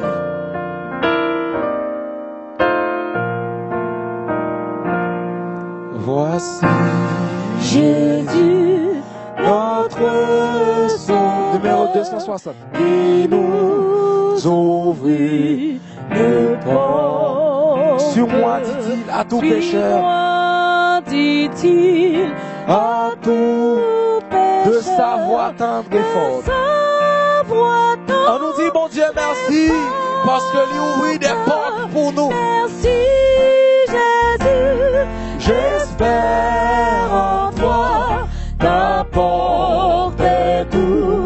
Voici Jésus, notre Sauveur, numéro 260. qui nous ouvre une porte. Sur moi, dit-il, à tout Sur pécheur, moi, dit-il, à tout pécheur, de sa voix tendre et forte. sa voix tendre. On nous dit bon Dieu merci parce que lui ouvrit des portes pour nous. Merci Jésus, j'espère en toi, ta porte est ouverte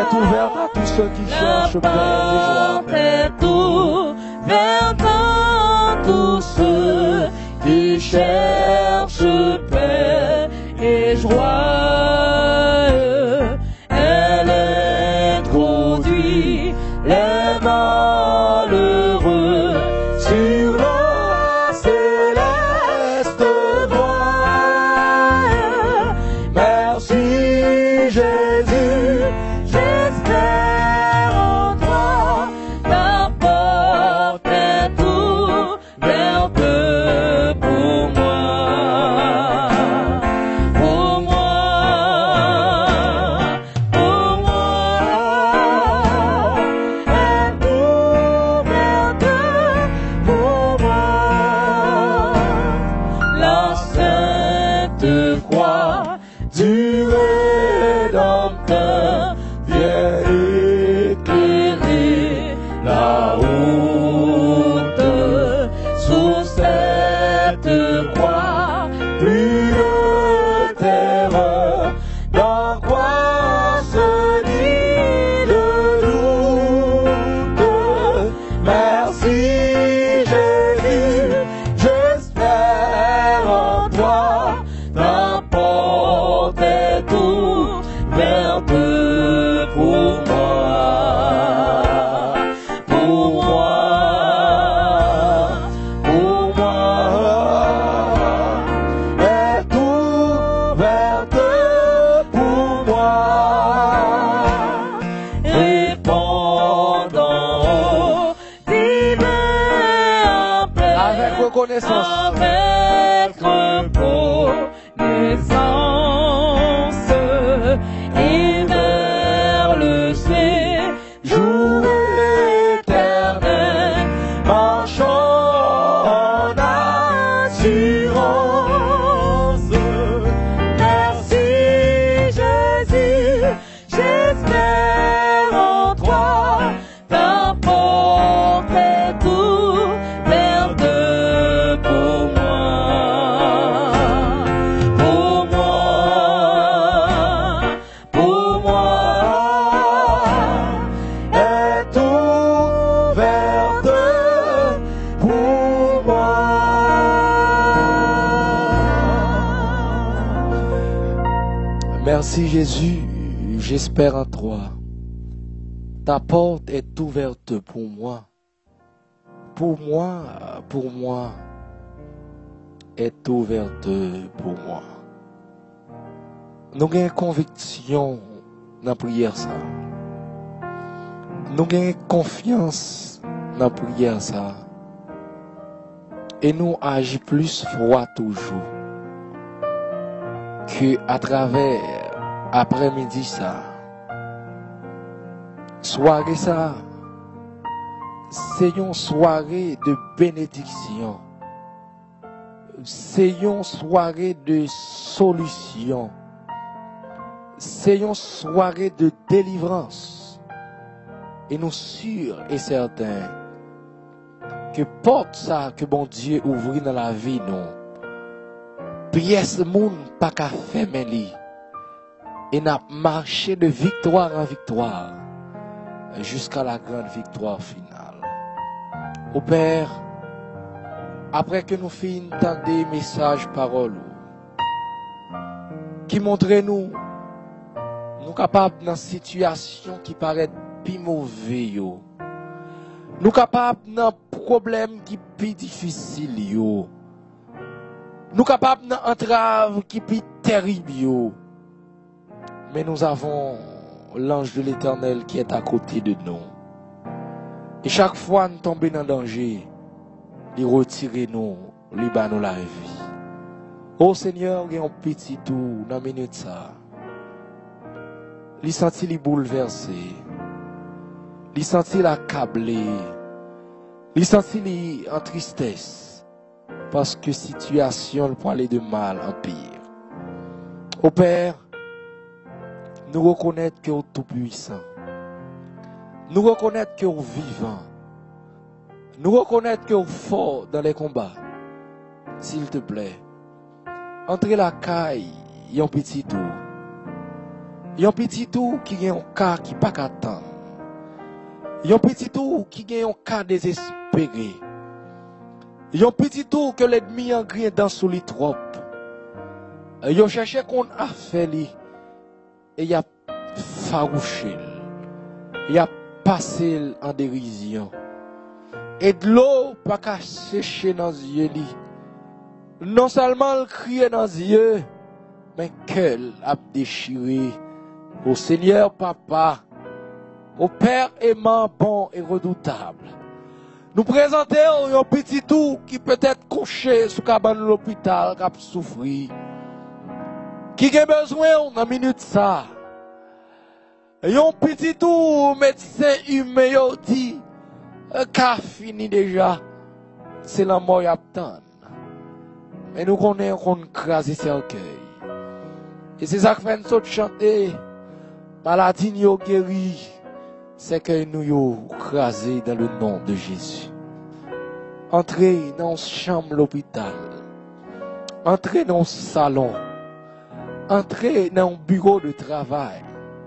est ouverte à tous ceux qui cherchent paix et joie. est ouverte à tous ceux qui cherchent paix et joie. Elle introduit les malheureux sur la céleste voie. Merci Jésus, j'espère en toi, ta porte est ouverte pour moi. Pour moi, pour moi, est ouverte pour moi. La sainte croix du Rédempteur vient éclairer la route. Sous cette croix, plus de terreur, d'angoisse ni de doute. Merci Jésus, j'espère en toi, ta porte est ouverte pour moi. Pour moi, pour moi, est ouverte pour moi. Répondant divin appel, Avec reconnaissance. avec reconnaissance, et vers le séjour éternel, marchons en assurance. Merci Jésus, j'espère en toi, ta porte est ouverte pour moi. Pour moi, pour moi, est ouverte pour moi. Merci Jésus, j'espère en toi. Ta porte est ouverte pour moi. Pour moi, est ouverte pour moi. Nous avons une conviction dans la prière ça. Nous avons une confiance dans la prière ça. Et nous agissons plus froid toujours que à travers après-midi ça. Soirée ça, c'est une soirée de bénédiction. C'est une soirée de solution. C'est une soirée de délivrance. Et nous sûrs et certains que porte ça que bon Dieu ouvrit dans la vie nous. Pièce moun pas qu'à fermer li. Et n'a marché de victoire en victoire jusqu'à la grande victoire finale. Au Père, après que nous finissons d'entendre des messages, paroles, qui montrent nous capables dans une situation qui paraît plus mauvaise, nous capables dans un problème qui est plus difficile, nous capables dans une entrave qui est plus terrible, mais nous avons l'ange de l'Éternel qui est à côté de nous. Et chaque fois nous tombons dans le danger, il retire nous, il bat nous la vie. Oh Seigneur, il y a un petit tour dans la minute ça. Il sentit les bouleversé. Il sentit l'accablé. Il sentit les en tristesse. Parce que situation pour aller de mal en pire. Au Père, nous reconnaissons que vous êtes tout puissant. Nous reconnaissons que vous êtes vivant. Nous reconnaissons que vous êtes fort dans les combats. S'il te plaît, entrez la caille, y a un petit tour. Yon petit tout qui a un cas qui pas qu'attendre. Yon petit tout qui a un cas désespéré. Yon petit tout que l'ennemi a grillé dans sous les trop. Yon cherché qu'on a fait li. Et y a farouché. Y a passé en dérision. Et de l'eau pas qu'à sécher dans les yeux li. Non seulement le crier dans les yeux, mais qu'elle a déchiré. Au Seigneur Papa, au Père aimant, bon et redoutable. Nous présentons un petit tout qui peut être couché sous cabane de l'hôpital, qui a souffert. Qui a besoin d'une minute ça. Et un petit tout médecin humain dit, qu'a fini déjà, c'est la mort attend. Mais nous connaissons qu'on crase ses cercueils. Et c'est ça que fait nous chanter. Maladie nous guéri, c'est que nous yo crasé dans le nom de Jésus. Entrez dans la chambre de l'hôpital. Entrez dans le salon. Entrez dans le bureau de travail.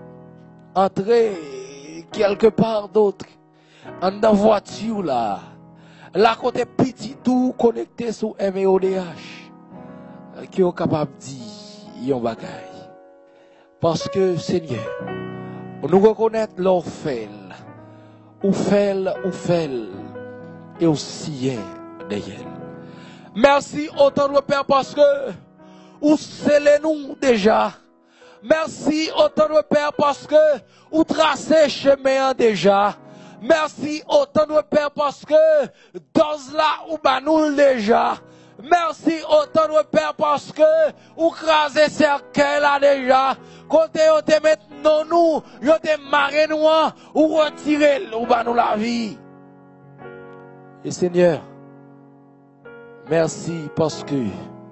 Entrez quelque part d'autre. En dans la voiture là. Là côté petit tout connecté sur MEODH. Qui est capable de dire yon bagay. Parce que, Seigneur, nous reconnaissons l'orphèle, ou fait, et aussi derrière. Merci autant de Père parce que, ou scellez-nous déjà. Merci autant de Père parce que, ou tracez chemin déjà. Merci autant de Père parce que, dans là ou banoul déjà. Merci autant de Père parce que, ou crasez cercueil là déjà. Côté yo te met non nous, yo te marre nous ou retirer ou ba nous la vie. Et Seigneur, merci parce que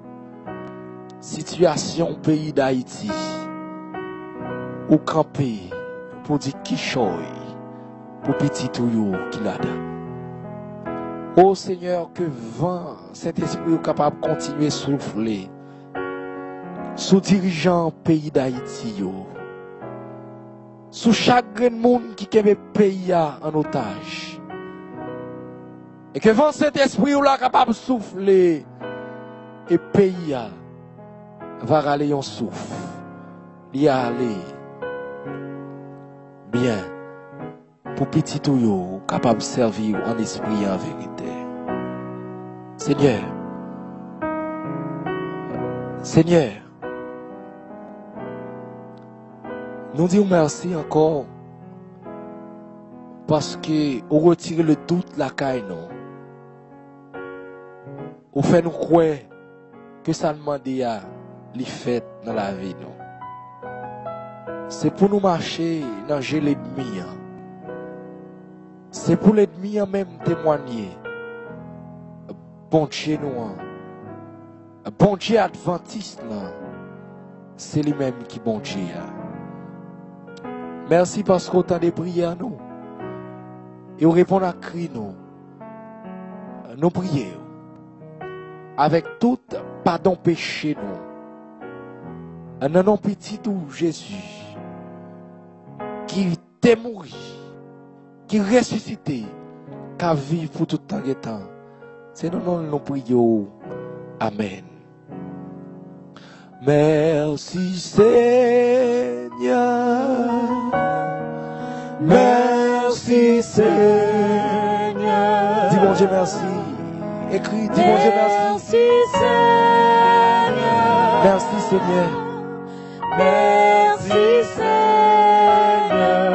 situation pays d'Haïti ou camper pour dire qui choy pour petit touyo qui l'a da. Oh Seigneur, que vent cet esprit est capable de continuer à souffler sous dirigeant pays d'Haïti yo. Sous chaque grand monde qui kebe pays en otage. Et que vent cet esprit ou là capable de souffler et pays va râler en souffle. Il y aller bien pour petit ou yo capable de servir en esprit et en vérité. Seigneur, nous disons merci encore parce que vous retirez le doute la caille non. Vous faites nous croire que ça demande à les fait dans la vie non. C'est pour nous marcher dans l'ennemi. C'est pour l'ennemi même témoigner. Bon Dieu nous. Bon Dieu adventiste là. C'est lui-même qui bon Dieu. Merci parce qu'on t'a des prières nous. Et on répond à cri nous. Nous prions. Avec tout pardon péché nous. Un nom petit tout Jésus. Qui t'est mort. Qui ressuscité. Qui a vécu pour tout temps et temps. C'est nous prions. Amen. Merci Seigneur. Merci Seigneur. Dis bon Dieu merci. Écris, dis bon Dieu merci. Merci Seigneur. Merci Seigneur.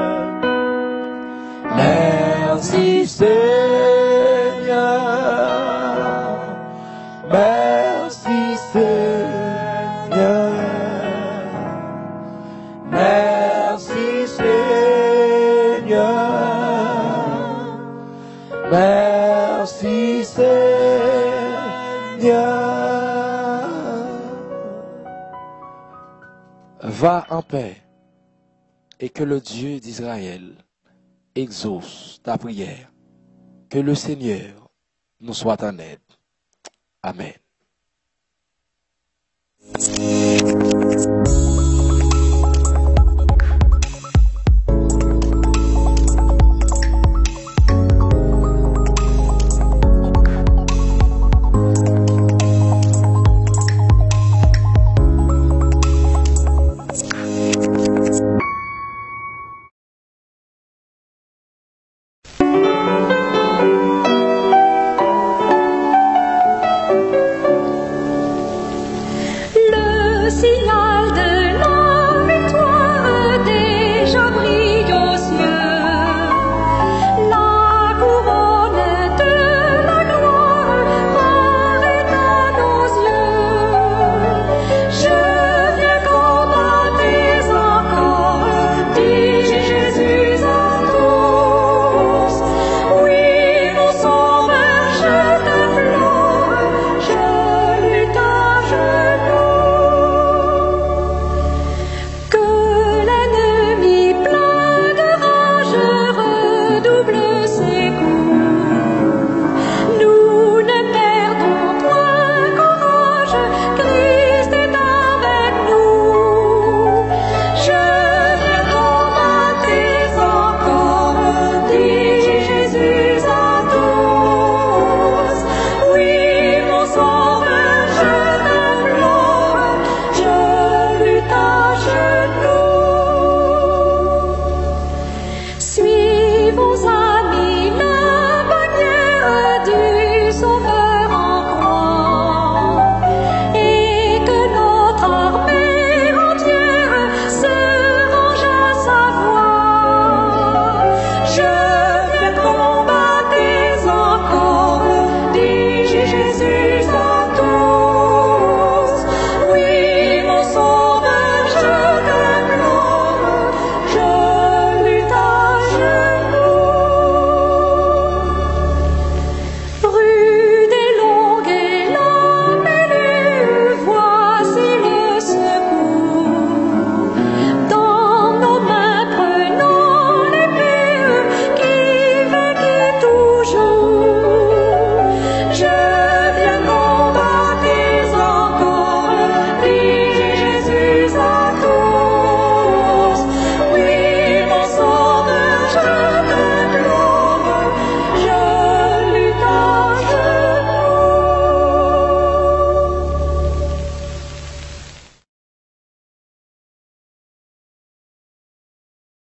Merci Seigneur. Merci Seigneur. Merci Seigneur. Merci Seigneur. Va en paix et que le Dieu d'Israël exauce ta prière. Que le Seigneur nous soit en aide. Amen.